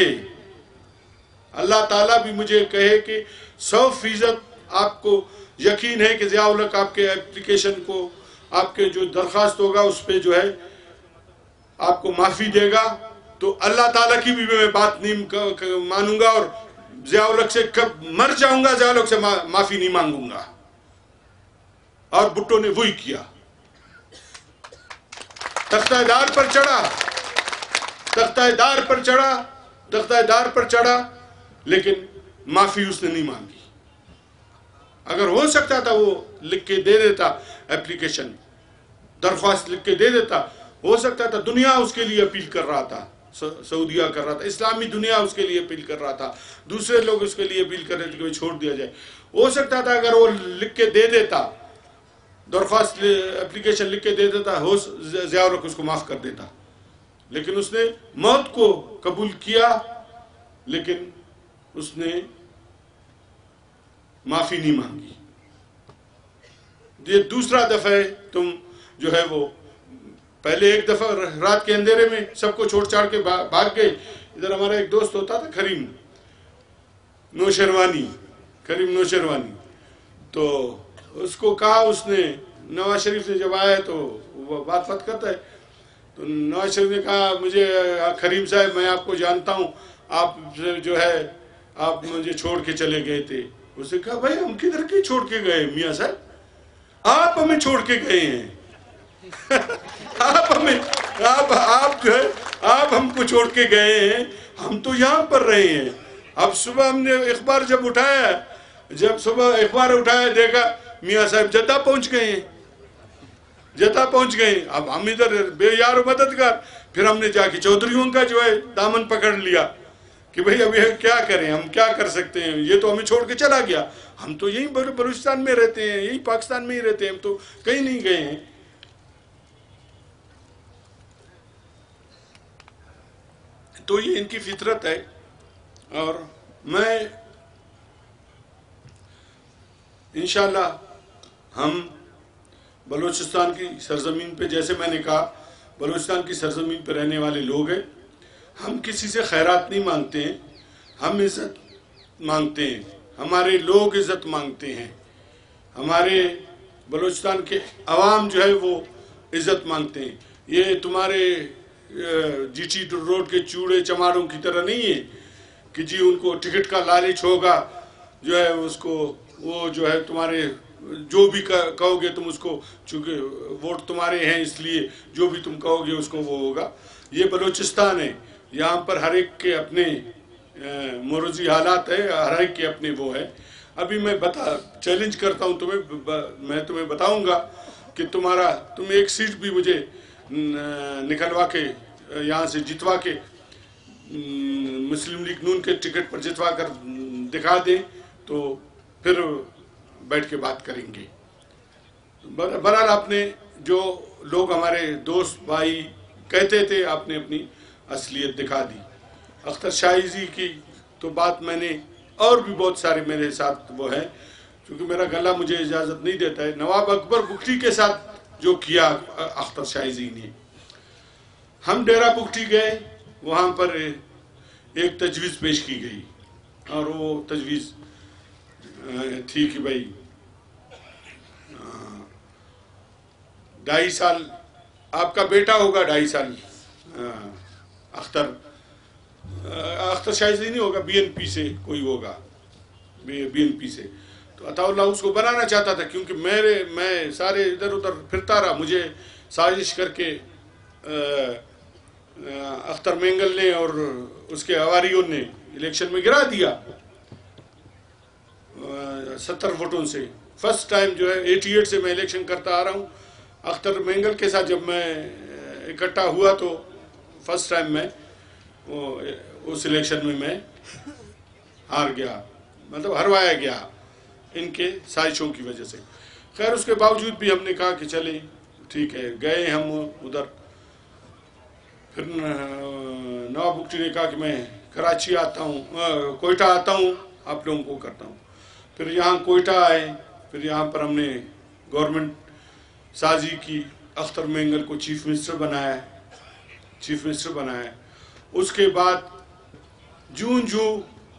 अल्लाह ताला भी मुझे कहे कि सौ फीसद आपको यकीन है कि ज़िया-उल-हक आपके एप्लीकेशन को, आपके जो दरख्वास्त होगा उस पर जो है आपको माफ़ी देगा, तो अल्लाह ताला की भी मैं बात नहीं मानूंगा और ज़िया-उल-हक से कब मर जाऊंगा ज़िया-उल-हक से मा, माफ़ी नहीं मांगूंगा। और भुट्टो ने वही किया। तख्तादार पर चढ़ा तख्तादार पर चढ़ा तख्तादार पर चढ़ा लेकिन माफी उसने नहीं मांगी। अगर हो सकता था वो लिख के दे देता, एप्लीकेशन दरख्वास्त लिख के दे देता, हो सकता था दुनिया उसके लिए अपील कर रहा था, सऊदिया कर रहा था, इस्लामी दुनिया उसके लिए अपील कर रहा था, दूसरे लोग उसके लिए अपील कर रहे थे कि छोड़ दिया जाए। हो सकता था अगर वो लिख के दे देता, दरख्वास्त एप्लीकेशन लिख के दे देता, हो ज़िया उल हक उसको माफ कर देता। लेकिन उसने मौत को कबूल किया, लेकिन उसने माफी नहीं मांगी। ये दूसरा दफा है तुम जो है वो, पहले एक दफा रात के अंधेरे में सबको छोड़ छाड़ के भाग गए। इधर हमारा एक दोस्त होता था करीम नौशेरवानी, करीम नौशेरवानी, तो उसको कहा उसने, नवाज शरीफ से जब आया तो वो बात बात करता है, तो नवाज शरीफ ने कहा मुझे करीम साहब मैं आपको जानता हूँ, आप जो है आप मुझे छोड़ के चले गए थे। उसने कहा भाई हम किधर के छोड़ के गए मियाँ साहब, आप हमें छोड़ के गए हैं आप हमें आप आप जो है आप हमको छोड़ के गए हैं, हम तो यहाँ पर रहे हैं। अब सुबह हमने अखबार जब उठाया, जब सुबह अखबार उठाया देखा मियाँ साहब जद्दा पहुँच गए हैं, जद्दा पहुँच गए। अब हम इधर बेयार मददगार, फिर हमने जाके चौधरीयों का जो है दामन पकड़ लिया कि भाई अब यह क्या करें, हम क्या कर सकते हैं, ये तो हमें छोड़ के चला गया, हम तो यहीं बलूचिस्तान में रहते हैं, यहीं पाकिस्तान में ही रहते हैं, हम तो कहीं नहीं गए हैं। तो ये इनकी फितरत है। और मैं इंशाल्लाह हम बलूचिस्तान की सरजमीन पे, जैसे मैंने कहा बलूचिस्तान की सरजमीन पे रहने वाले लोग हैं, हम किसी से खैरात नहीं मांगते हैं, हम इज़्ज़त मांगते हैं, हमारे लोग इज़्ज़त मांगते हैं, हमारे बलूचिस्तान के अवाम जो है वो इज़्ज़त मांगते हैं। ये तुम्हारे जीटी रोड के चूड़े चमारों की तरह नहीं है कि जी उनको टिकट का लालच होगा, जो है उसको वो जो है तुम्हारे जो भी कहोगे तुम उसको, चूँकि वोट तुम्हारे हैं इसलिए जो भी तुम कहोगे उसको वो होगा। ये बलूचिस्तान है, यहाँ पर हर एक के अपने मोरूजी हालात है, हर एक के अपने वो है। अभी मैं बता चैलेंज करता हूँ तुम्हें, मैं तुम्हें बताऊँगा कि तुम्हारा तुम एक सीट भी मुझे निकलवा के यहाँ से जितवा के मुस्लिम लीग नून के टिकट पर जितवा कर दिखा दे, तो फिर बैठ के बात करेंगे। बहरहाल आपने जो लोग हमारे दोस्त भाई कहते थे, आपने अपनी असलियत दिखा दी। अख्तर शाहीजी की तो बात मैंने, और भी बहुत सारे मेरे साथ वो है, क्योंकि मेरा गला मुझे इजाज़त नहीं देता है। नवाब अकबर बुगटी के साथ जो किया अख्तर शाहीजी ने, हम डेरा बुगटी गए, वहाँ पर एक तजवीज़ पेश की गई, और वो तजवीज़ थी कि भाई ढाई साल आपका बेटा होगा, ढाई साल अख्तर अख्तर शाहीजी नहीं होगा, बीएनपी से कोई होगा, बीएनपी से। तो अताउल्लाह उसको बनाना चाहता था, क्योंकि मेरे मैं सारे इधर उधर फिरता रहा, मुझे साजिश करके अख्तर मेंगल ने और उसके अवारियों ने इलेक्शन में गिरा दिया सत्तर वोटों से। फर्स्ट टाइम जो है अठासी से मैं इलेक्शन करता आ रहा हूँ। अख्तर मेंगल के साथ जब मैं इकट्ठा हुआ तो फर्स्ट टाइम मैं वो उस इलेक्शन में मैं हार गया, मतलब हरवाया गया इनके साजिशों की वजह से। खैर उसके बावजूद भी हमने कहा कि चले ठीक है, गए हम उधर। फिर नवाब बुगटी ने कहा कि मैं कराची आता हूँ, कोयटा आता हूँ, आप लोगों को करता हूँ। फिर यहाँ कोयटा आए, फिर यहाँ पर हमने गवर्नमेंट साजी की, अख्तर मेंगल को चीफ मिनिस्टर बनाया, चीफ मिनिस्टर बनाया। उसके बाद जूं जूं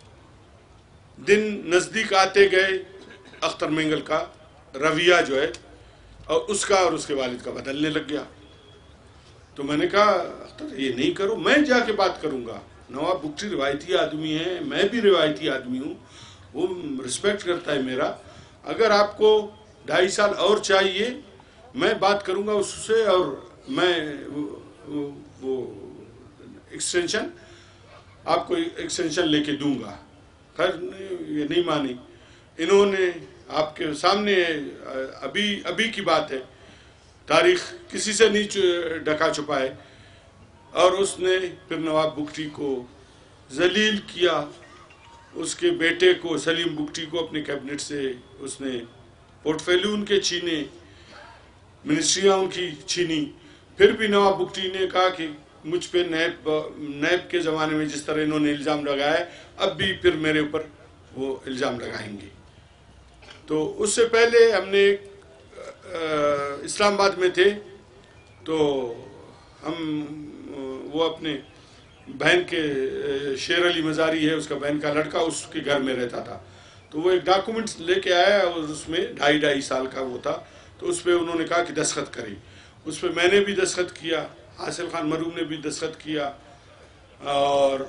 दिन नज़दीक आते गए, अख्तर मेंगल का रवैया जो है और उसका और उसके वालिद का बदलने लग गया। तो मैंने कहा अख्तर ये नहीं करो, मैं जाके बात करूंगा। नवाब बुगटी रिवायती आदमी है, मैं भी रिवायती आदमी हूँ, वो रिस्पेक्ट करता है मेरा। अगर आपको ढाई साल और चाहिए, मैं बात करूंगा उससे और मैं वो, वो, वो एक्सटेंशन आपको एक्सटेंशन लेके दूंगा। खैर ये नहीं मानी इन्होंने। आपके सामने अभी अभी की बात है, तारीख किसी से नहीं ढका छुपा है। और उसने फिर नवाब बुगटी को जलील किया, उसके बेटे को सलीम बुगटी को अपने कैबिनेट से उसने पोर्टफोलियो उनके छीने, मिनिस्ट्रियाँ उनकी छीनी। फिर भी नवाब बुगटी ने कहा कि मुझ पे नैब नैब के ज़माने में जिस तरह इन्होंने इल्ज़ाम लगाया अब भी फिर मेरे ऊपर वो इल्ज़ाम लगाएंगे। तो उससे पहले हमने इस्लामाबाद में थे, तो हम वो अपने बहन के शेर अली मज़ारी है, उसका बहन का लड़का उसके घर में रहता था। तो वो एक डॉक्यूमेंट्स लेके आया और उसमें ढाई ढाई साल का वो था। तो उस पर उन्होंने कहा कि दस्तखत करें। उस पर मैंने भी दस्तखत किया, हासिल खान मरूम ने भी दस्तखत किया, और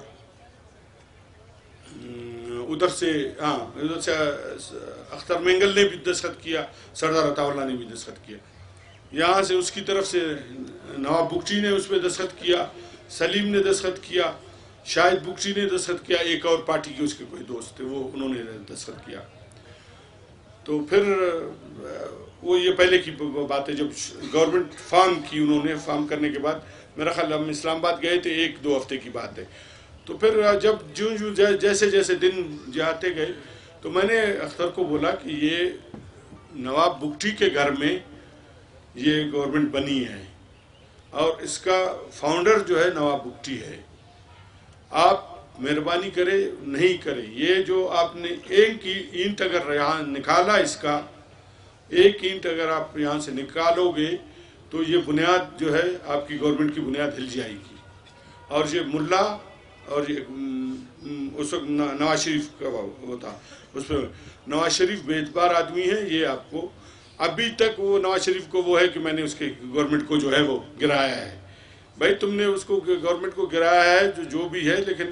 उधर से हाँ उधर से अख्तर मेंगल ने भी दस्तखत किया, सरदार अताउल्लाह ने भी दस्तखत किया। यहाँ से उसकी तरफ से नवाब बुगटी ने उस पर दस्तखत किया, सलीम ने दस्तखत किया, शाहिद बुगटी ने दस्तखत किया, एक और पार्टी के उसके कोई दोस्त थे वो उन्होंने दस्तखत किया। तो फिर वो ये पहले की बात है, जब गवर्नमेंट फार्म की उन्होंने, फार्म करने के बाद मेरा ख्याल हम इस्लामाबाद गए थे, एक दो हफ्ते की बात है। तो फिर जब जूं जूं जैसे जैसे दिन जाते गए तो मैंने अख्तर को बोला कि ये नवाब बुगटी के घर में ये गवर्नमेंट बनी है और इसका फाउंडर जो है नवाब बुगटी है, आप मेहरबानी करे नहीं करे, ये जो आपने एक ईंट अगर यहाँ निकाला, इसका एक ईंट अगर आप यहाँ से निकालोगे तो ये बुनियाद जो है आपकी गवर्नमेंट की बुनियाद हिल जाएगी। और ये मुल्ला और ये उस वक्त नवाज शरीफ का वो था, उस पर नवाज शरीफ बेतबार आदमी है। ये आपको अभी तक वो नवाज शरीफ को वो है कि मैंने उसके गवर्नमेंट को जो है वो गिराया है। भाई तुमने उसको गवर्नमेंट को गिराया है जो जो भी है, लेकिन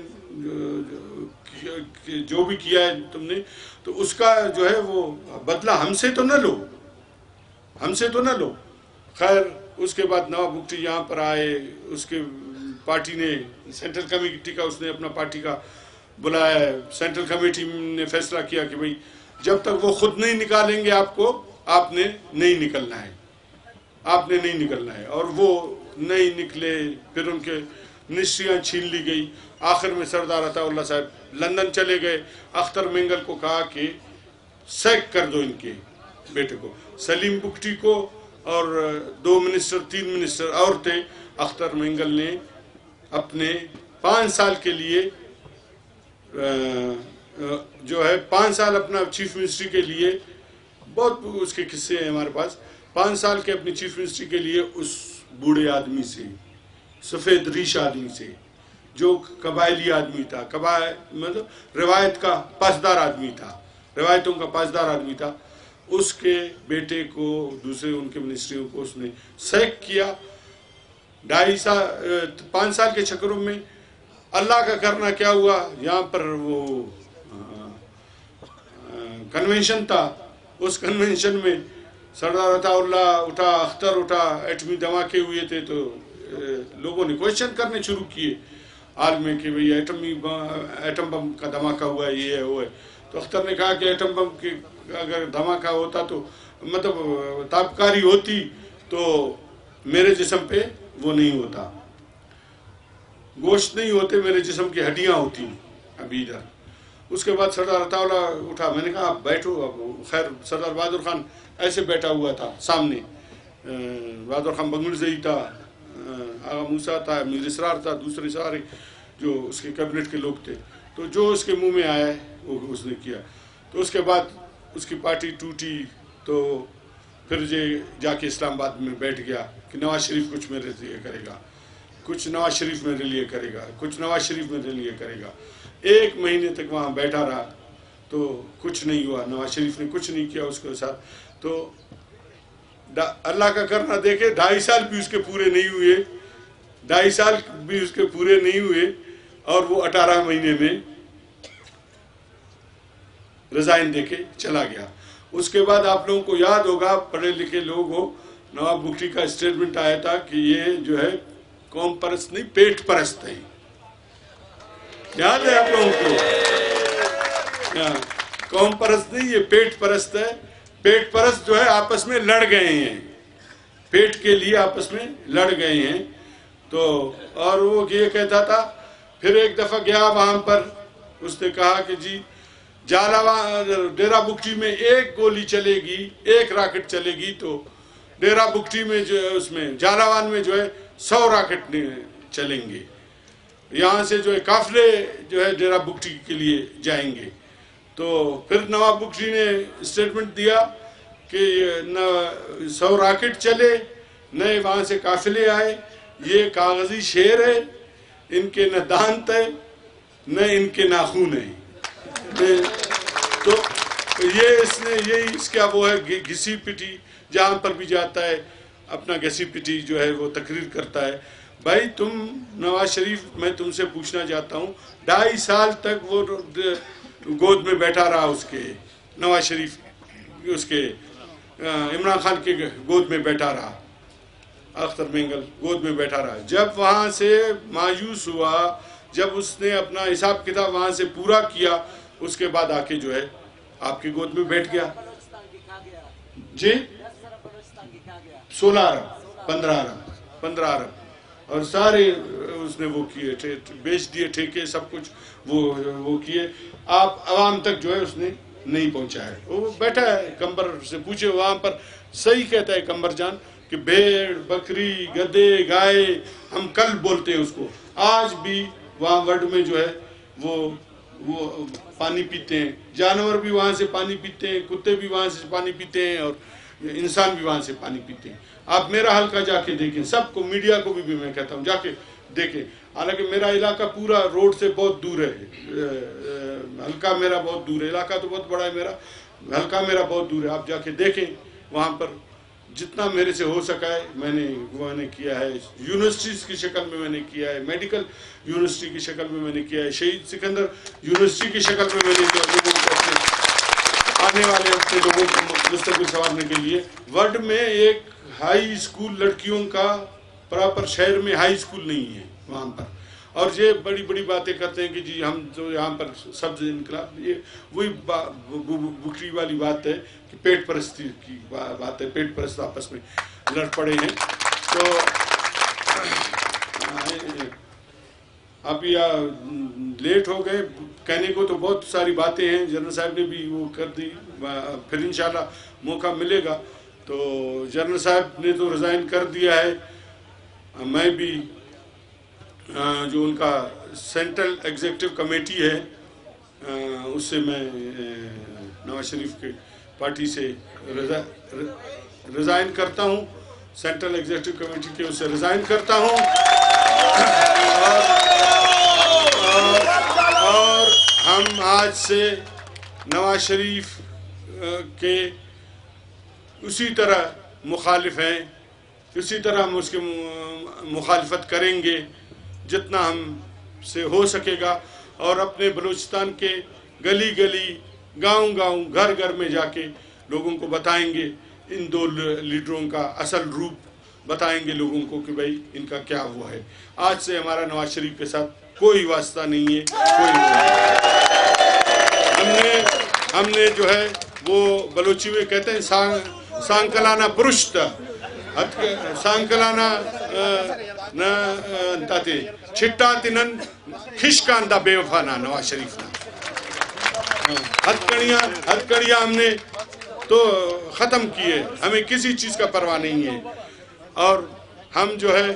जो, जो भी किया है तुमने, तो उसका जो है वो बदला हमसे तो न लो, हमसे तो न लो। खैर उसके बाद नवाब बुगटी यहाँ पर आए, उसके पार्टी ने सेंट्रल कमेटी का उसने अपना पार्टी का बुलाया है। सेंट्रल कमेटी ने फैसला किया कि भाई जब तक वो खुद नहीं निकालेंगे आपको, आपने नहीं निकलना है, आपने नहीं निकलना है। और वो नहीं निकले, फिर उनके मिनिस्ट्रियाँ छीन ली गई। आखिर में सरदार अताउल्लाह साहब लंदन चले गए, अख्तर मेंगल को कहा कि सैक कर दो इनके बेटे को, सलीम बुगटी को, और दो मिनिस्टर तीन मिनिस्टर और थे। अख्तर मेंगल ने अपने पाँच साल के लिए जो है पाँच साल अपना चीफ मिनिस्ट्री के लिए, बहुत उसके किस्से हैं हमारे पास, पाँच साल के अपनी चीफ मिनिस्ट्री के लिए उस बूढ़े आदमी से, सफ़ेद रीश आदमी से, जो कबायली आदमी था, कबाय मतलब रिवायत का पासदार आदमी था, रिवायतों का पासदार आदमी था, उसके बेटे को, दूसरे उनके मिनिस्ट्रियों को उसने सैक किया। ढाई साल पाँच साल के चक्करों में अल्लाह का करना क्या हुआ, यहाँ पर वो कन्वेंशन था, उस कन्वेंशन में सरदार अताउल्लाह उठा, अख्तर उठा, एटमी धमाके हुए थे। तो ए, लोगों ने क्वेश्चन करने शुरू किए आल में कि भाई एटमी एटम बम का धमाका हुआ है, ये है वो है। तो अख्तर ने कहा कि एटम बम के अगर धमाका होता तो मतलब ताबकारी होती तो मेरे जिस्म पे वो नहीं होता, गोश्त नहीं होते, मेरे जिस्म की हड्डियाँ होती अभी इधर। उसके बाद सरदार अताउल्लाह उठा, मैंने कहा आप बैठो। अब खैर सरदार बहादुर खान ऐसे बैठा हुआ था सामने, बहादुर खान बंगुलजई था, आगा मूसा था, मीर इसरार था, दूसरे सारे जो उसके कैबिनेट के लोग थे। तो जो उसके मुंह में आया वो उसने किया। तो उसके बाद उसकी पार्टी टूटी, तो फिर जे जाके इस्लामाबाद में बैठ गया कि नवाज शरीफ कुछ मेरे लिए करेगा, कुछ नवाज शरीफ मेरे लिए करेगा, कुछ नवाज शरीफ मेरे लिए करेगा। एक महीने तक वहाँ बैठा रहा तो कुछ नहीं हुआ, नवाज शरीफ ने कुछ नहीं किया उसके साथ। तो अल्लाह का करना देखे, ढाई साल भी उसके पूरे नहीं हुए, ढाई साल भी उसके पूरे नहीं हुए और वो अठारह महीने में रिजाइन देके चला गया। उसके बाद आप लोगों को याद होगा, पढ़े लिखे लोग हो, नवाब बुखरी का स्टेटमेंट आया था कि ये जो है कौम परस्त नहीं पेट परस्त है। याद है आप लोगों को? कौम परस्त नहीं, ये पेट परस्त है। पेट परस्त जो है आपस में लड़ गए हैं, पेट के लिए आपस में लड़ गए हैं। तो और वो ये कहता था, फिर एक दफा गया वहां पर, उसने कहा कि जी झालावाड़ डेरा बुगटी में एक गोली चलेगी, एक रॉकेट चलेगी तो डेरा बुगटी में जो है उसमें झालावाड़ में जो है सौ रॉकेट चलेंगे। यहाँ से जो है काफिले जो है डेरा बुगटी के लिए जाएंगे। तो फिर नवाब बुगटी ने स्टेटमेंट दिया कि न सौ रॉकेट चले न वहाँ से काफिले आए, ये कागजी शेर है, इनके न दांत है न इनके नाखून है। तो ये इसने यही इसका वो है घिसी पिटी, जहाँ पर भी जाता है अपना घिसी पिटी जो है वो तकरीर करता है। भाई तुम नवाज शरीफ, मैं तुमसे पूछना चाहता हूँ, ढाई साल तक वो गोद में बैठा रहा, उसके नवाज शरीफ उसके इमरान खान के गोद में बैठा रहा, अख्तर बेंगल गोद में बैठा रहा। जब वहाँ से मायूस हुआ, जब उसने अपना हिसाब किताब वहाँ से पूरा किया, उसके बाद आके जो है आपके गोद में बैठ गया। जी सोलह अरब पंद्रह अरब पंद्रह अरब और सारे उसने वो किए, बेच दिए ठेके, सब कुछ वो वो किए। आप आवाम तक जो है उसने नहीं पहुंचा है। वो बैठा है, कंबर से पूछे वहां पर, सही कहता है कंबर जान कि भेड़ बकरी गधे गाय, हम कल बोलते हैं उसको, आज भी वहाँ वर्ड में जो है वो वो पानी पीते हैं, जानवर भी वहाँ से पानी पीते हैं, कुत्ते भी वहाँ से पानी पीते हैं और इंसान भी वहाँ से पानी पीते हैं। आप मेरा हल्का जाके देखें, सबको, मीडिया को भी, भी मैं कहता हूँ जाके देखें। हालांकि मेरा इलाका पूरा रोड से बहुत दूर है, हल्का मेरा बहुत दूर है, इलाका तो बहुत बड़ा है मेरा, हल्का मेरा बहुत दूर है। आप जाके देखें वहाँ पर, जितना मेरे से हो सका है मैंने मैंने किया है। यूनिवर्सिटीज़ की शक्ल में मैंने किया है, मेडिकल यूनिवर्सिटी की शक्ल में मैंने किया है, शहीद सिकंदर यूनिवर्सिटी की शक्ल में मैंने लोगों को, आने वाले अपने लोगों को मुस्तकबिल संवारने के लिए। वर्ड में एक हाई स्कूल लड़कियों का प्रॉपर शहर में हाई स्कूल नहीं है वहाँ पर, और ये बड़ी बड़ी बातें करते हैं कि जी हम जो यहाँ पर सब्ज इनकलाब, ये वही बुखरी वाली बात है कि पेट परस्ती की बात है, पेट परस्त आपस में लड़ पड़े हैं। तो अब या लेट हो गए, कहने को तो बहुत सारी बातें हैं, जनरल साहब ने भी वो कर दी, फिर इंशाल्लाह मौका मिलेगा। तो जनरल साहब ने तो रिज़ाइन कर दिया है, मैं भी जो उनका सेंट्रल एग्जीक्यूटिव कमेटी है उससे मैं नवाज शरीफ के पार्टी से रिज़ाइन करता हूँ, सेंट्रल एग्जीक्यूटिव कमेटी के उससे रिज़ाइन करता हूँ। और, और, और हम आज से नवाज शरीफ के उसी तरह मुखालिफ हैं, उसी तरह हम उसकी मुखालफत करेंगे जितना हम से हो सकेगा, और अपने बलूचिस्तान के गली गली, गांव गांव, घर घर में जाके लोगों को बताएंगे, इन दो लीडरों का असल रूप बताएंगे लोगों को कि भाई इनका क्या हुआ है। आज से हमारा नवाज शरीफ के साथ कोई वास्ता नहीं है, कोई हमने हमने जो है वो बलोची में कहते हैं सांग सांकलाना पुरुष सांकलाना न ताते छिट्टा तिनन खिशकांदा बेवफाना नवाज शरीफ ना हथकड़ियाँ हथकड़ियाँ हमने तो ख़त्म की है, हमें किसी चीज़ का परवाह नहीं है। और हम जो है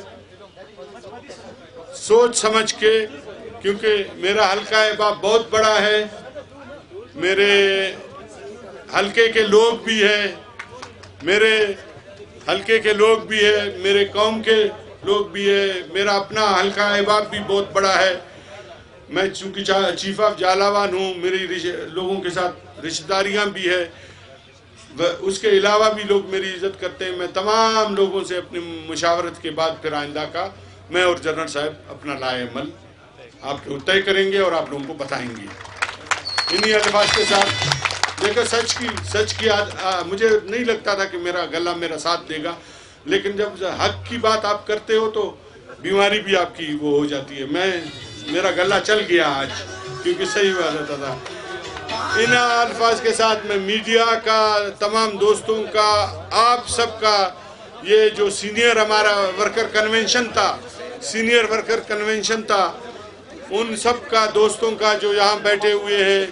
सोच समझ के, क्योंकि मेरा हल्का है बाप बहुत बड़ा है, मेरे हल्के के लोग भी है, मेरे हल्के के लोग भी है, मेरे कौम के लोग भी है, मेरा अपना हल्का अहबाब भी बहुत बड़ा है। मैं चूँकि चीफ ऑफ झालावाड़ हूँ, मेरी लोगों के साथ रिश्तेदारियाँ भी है, उसके अलावा भी लोग मेरी इज्जत करते हैं। मैं तमाम लोगों से अपनी मुशावरत के बाद फिर आइंदा का मैं और जनरल साहब अपना लाए अमल आपको तय करेंगे और आप लोगों को बताएंगे। इन्हीं अल्फाज के साथ देखो, सच की सच की आ, आ, मुझे नहीं लगता था कि मेरा गला मेरा साथ देगा, लेकिन जब हक की बात आप करते हो तो बीमारी भी आपकी वो हो जाती है। मैं मेरा गला चल गया आज, क्योंकि सही बात था। इन अल्फाज के साथ मैं मीडिया का, तमाम दोस्तों का, आप सबका, ये जो सीनियर हमारा वर्कर कन्वेंशन था, सीनियर वर्कर कन्वेंशन था, उन सब का, दोस्तों का जो यहाँ बैठे हुए हैं,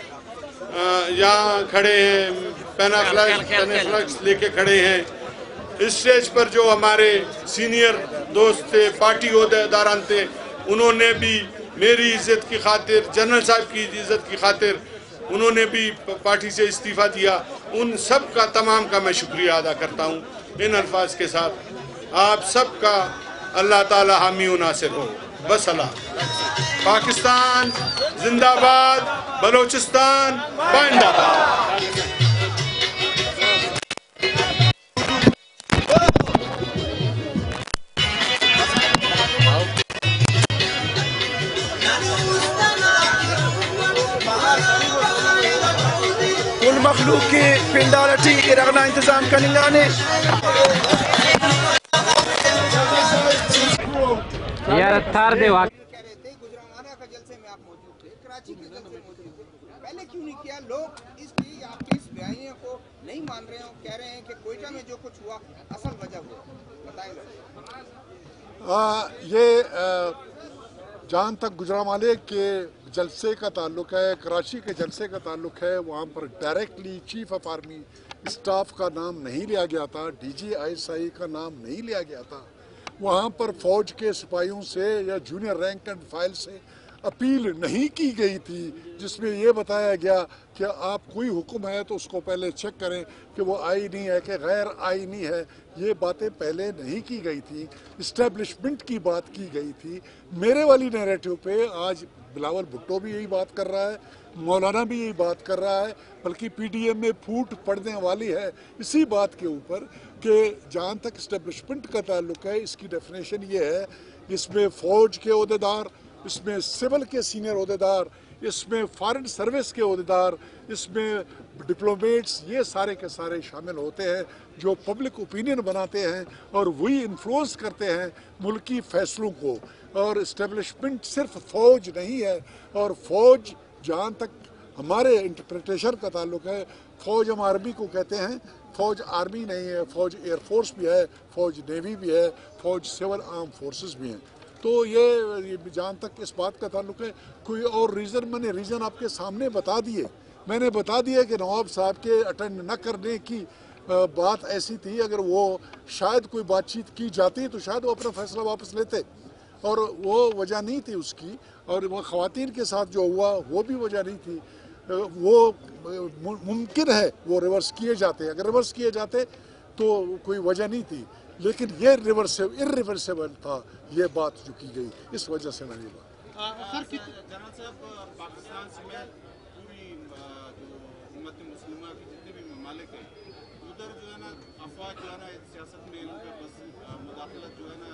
यहाँ खड़े हैं, पेनाफ्लेक्स पेनाफ्लेक्स लेके खड़े हैं, इस स्टेज पर जो हमारे सीनियर दोस्त थे, पार्टी ओहदेदारान थे, उन्होंने भी मेरी इज्जत की खातिर, जनरल साहब की इज्जत की खातिर उन्होंने भी पार्टी से इस्तीफा दिया। उन सब का, तमाम का मैं शुक्रिया अदा करता हूँ। इन अल्फाज के साथ आप सब का अल्लाह ताला हामी व नासिर हो। बस अल्लाह। पाकिस्तान जिंदाबाद, बलोचिस्तान बाइंदाबाद। मखलूक की पिंडालटी के रगना इंतजाम करेंगे यार थार दे वाक कह रहे थे गुजरांवाला का जलसे में आप मौजूद थे, कराची के जलसे में मौजूद थे, पहले क्यों नहीं किया? लोग इसकी आपकी इस बयानियों को नहीं मान रहे हो, कह रहे हैं कि कोयटा में जो कुछ हुआ असल वजह हुआ, बताएंगे? ये जहाँ तक गुजरांवाले के जलसे का ताल्लुक है, कराची के जलसे का ताल्लुक है, वहाँ पर directly chief of army staff का नाम नहीं लिया गया था, डीजी आईएसआई का नाम नहीं लिया गया था। वहाँ पर फौज के सिपाहियों से या जूनियर रैंक एंड फाइल से अपील नहीं की गई थी, जिसमें ये बताया गया कि आप कोई हुक्म है तो उसको पहले चेक करें कि वो आईनी है कि गैर आईनी है। ये बातें पहले नहीं की गई थी, इस्टेब्लिशमेंट की बात की गई थी। मेरे वाली नैरेटिव पे आज बिलावल भुट्टो भी यही बात कर रहा है, मौलाना भी यही बात कर रहा है, बल्कि पीडीएम में फूट पड़ने वाली है इसी बात के ऊपर कि जहाँ तक इस्टेब्लिशमेंट का ताल्लुक है, इसकी डेफिनेशन ये है, इसमें फ़ौज के ओहदेदार, इसमें सिविल के सीनियर ओहदेदार, इसमें फॉरेन सर्विस के ओहदेदार, इसमें डिप्लोमेट्स, ये सारे के सारे शामिल होते हैं जो पब्लिक ओपिनियन बनाते हैं और वही इन्फ्लुएंस करते हैं मुल्की फ़ैसलों को। और इस्टेब्लिशमेंट सिर्फ फ़ौज नहीं है, और फ़ौज जहाँ तक हमारे इंटरप्रिटेशन का ताल्लुक है, फ़ौज हम आर्मी को कहते हैं, फ़ौज आर्मी नहीं है, फ़ौज एयरफोर्स भी है, फ़ौज नेवी भी है, फ़ौज सिविल आर्म फोर्सेस भी हैं। तो ये, ये जहाँ तक इस बात का ताल्लुक है, कोई और रीज़न, मैंने रीज़न आपके सामने बता दिए। मैंने बता दिया कि नवाब साहब के अटेंड न करने की बात ऐसी थी, अगर वो शायद कोई बातचीत की जाती तो शायद वो अपना फैसला वापस लेते, और वो वजह नहीं थी उसकी। और वो ख़वातीन के साथ जो हुआ वो भी वजह नहीं थी, वो मुमकिन है वो रिवर्स किए जाते, अगर रिवर्स किए जाते तो कोई वजह नहीं थी, लेकिन ये रिवर्सेबल इररिवर्सेबल था ये बात जो की गई, इस वजह से मैंने बात। जनरल साहब, पाकिस्तान समेत पूरी जो उम्मत मुस्लिमा के जितने भी ममालिक हैं, उधर जो है ना अफवाह जो है ना सियासत में उनका बस मुदाखलत जो है ना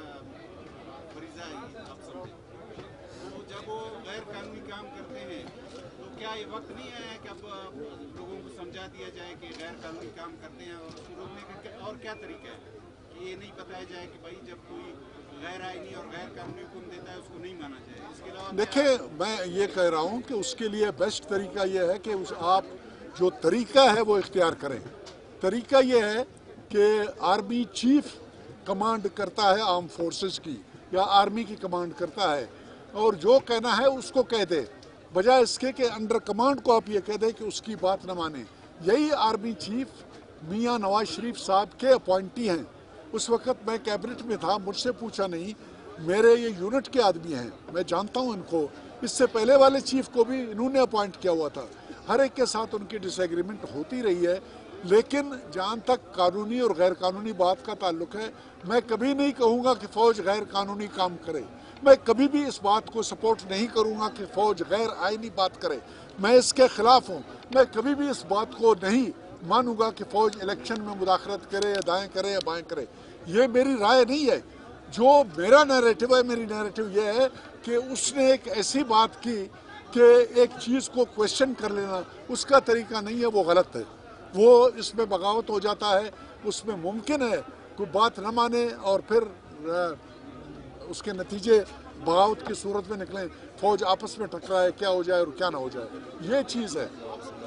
फरीजा है, आप समझे। तो जब वो गैर कानूनी काम करते हैं तो क्या ये वक्त नहीं आया है कि अब लोगों को समझा दिया जाए कि गैर कानूनी काम करते हैं और उसको रोकने का और क्या तरीका है कि ये नहीं बताया जाए कि भाई जब कोई गैर आईनी और गैर कानूनी हुक्म देता है उसको नहीं माना जाए? इसके अलावा देखिए, मैं ये कह रहा हूँ कि उसके लिए बेस्ट तरीका ये है कि उस आप जो तरीका है वो इख्तियार करें। तरीका ये है कि आर्मी चीफ कमांड करता है आर्म फोर्सेस की, या आर्मी की कमांड करता है, और जो कहना है उसको कह दे, बजाय इसके कि अंडर कमांड को आप ये कह दें कि उसकी बात न माने। यही आर्मी चीफ मियां नवाज शरीफ साहब के अपॉइंटी हैं। उस वक्त मैं कैबिनेट में था, मुझसे पूछा नहीं, मेरे ये यूनिट के आदमी हैं, मैं जानता हूँ इनको। इससे पहले वाले चीफ को भी इन्होंने अपॉइंट किया हुआ था। हर एक के साथ उनकी डिसएग्रीमेंट होती रही है, लेकिन जहाँ तक कानूनी और गैर कानूनी बात का ताल्लुक है, मैं कभी नहीं कहूँगा कि फ़ौज गैर कानूनी काम करे। मैं कभी भी इस बात को सपोर्ट नहीं करूँगा कि फ़ौज गैर आईनी बात करे, मैं इसके ख़िलाफ़ हूँ। मैं कभी भी इस बात को नहीं मानूंगा कि फ़ौज इलेक्शन में मुदाखलत करे या दाएँ करे या बाएँ करे। ये मेरी राय नहीं है। जो मेरा नैरेटिव है, मेरी नैरेटिव ये है कि उसने एक ऐसी बात की कि एक चीज़ को क्वेश्चन कर लेना उसका तरीका नहीं है, वो गलत है। वो इसमें बगावत हो जाता है। उसमें मुमकिन है कोई बात न माने और फिर आ, उसके नतीजे बगावत की सूरत में निकले, फौज आपस में टकराए, क्या हो जाए और क्या ना हो जाए, ये चीज़ है।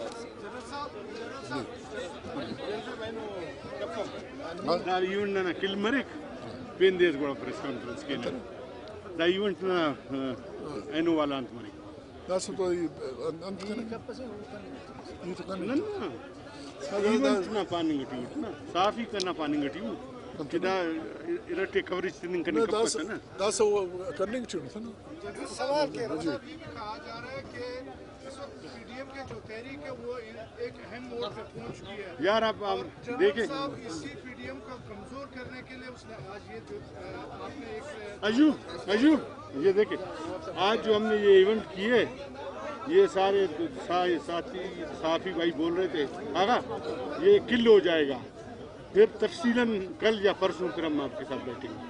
Daar iemand na Kilmarek, pendees gora press conference keena. Da event na eno wala ant mari. Da su to ant kane ये तो करने Na na. Event na pani gati na. Safi karna pani gati. किदा इरटे coverage thing करने का पता ना. Da su करने की चुनी था ना. सवाल के रजा भी कहा जा रहा है कि इस वक्त पीडीएम के जो तहरीक है वो एक अहम मोड़ पे पहुंच गई है। यार आप देखें इसी पीडीएम को कमजोर करने के लिए उसने आज ये जो आपने एक अजू अजू ये देखें आज जो हमने ये इवेंट किए ये सारे साथी साफी भाई बोल रहे थे आगा ये किल हो जाएगा, फिर तफसीलन कल या परसों फिर हम आपके साथ बैठेंगे।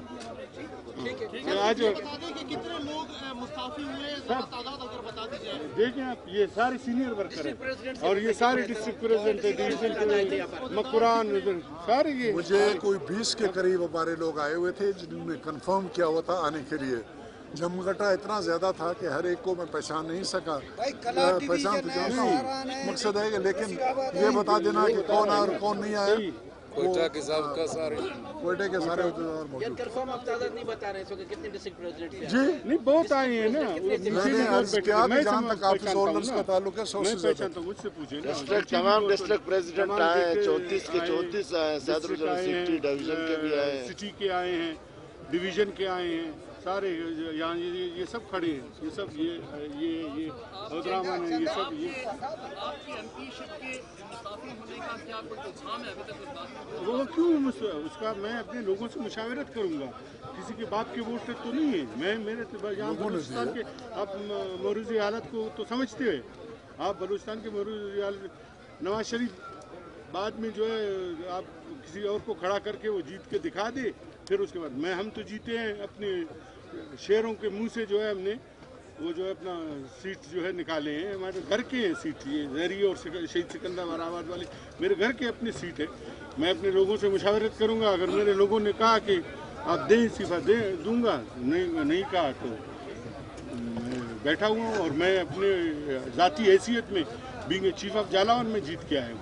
आज कितने लोग मुस्ताफी हुए, तादाद अगर बता दीजिए। देखें आप ये सारे सीनियर वर्कर हैं और ये सारे डिस्ट्रिक्ट प्रेसिडेंट है, डिवीजन के मकुरान सारे ये मुझे कोई बीस के करीब हमारे लोग आए हुए थे जिन्होंने कंफर्म किया हुआ था आने के लिए। जमघटा इतना ज्यादा था कि हर एक को मैं पहचान नहीं सका, पहचान तो जानता हूँ, मकसद है कि लेकिन ये बता देना कि कौन आया और कौन नहीं आया, कोयटा के सारे सारे कोयटे के सारे मौजूद। कंफर्म आप तादाद नहीं बता रहे हैं कितने डिस्ट्रिक्ट प्रेसिडेंट हैं? जी नहीं बहुत आए हैं ना, मैंने अर्ज किया कि जहाँ तक ऑफिस ऑर्डर्स का ताल्लुक है सौ से ज्यादा मुझसे पूछे डिस्ट्रिक्ट तमाम डिस्ट्रिक्ट प्रेसिडेंट आए हैं, चौंतीस के चौंतीस आए, सदर सिटी डिवीजन के भी आए हैं, सिटी के आए हैं, डिवीजन के आए हैं, सारे यहाँ ये ये सब खड़े हैं, ये सब ये ये ये अब्दुर्रहमान है, ये सब ये आपकी एमपीशिप के मुस्ताफी होने का क्या कोई इल्जाम है? अभी तक कुछ बात नहीं। वो क्यों उसका मैं अपने लोगों से मुशावरत करूंगा, किसी के बाप के वोट तो नहीं है। मैं मेरे यहाँ बलूचिस्तान के आप मौरूजी हालत को तो समझते हैं, आप बलूचिस्तान के मौरूजी हालत नवाज शरीफ बाद में जो है आप किसी और को खड़ा करके वो जीत के दिखा दे, फिर उसके बाद मैं हम तो जीते हैं अपने शेरों के मुंह से जो है हमने वो जो है अपना सीट जो है निकाले हैं, हमारे घर के हैं सीट, ये जहरी और शहीद सिकंदर बाराबाद वाली मेरे घर के अपनी सीट है। मैं अपने लोगों से मुशावरत करूंगा, अगर मेरे लोगों ने कहा कि आप दें इस्तीफा दे दूंगा, नहीं नहीं कहा तो मैं बैठा हुआ हूँ और मैं अपने ज़ाती हैसियत में बीइंग चीफ ऑफ जालौन में जीत के आया हूँ।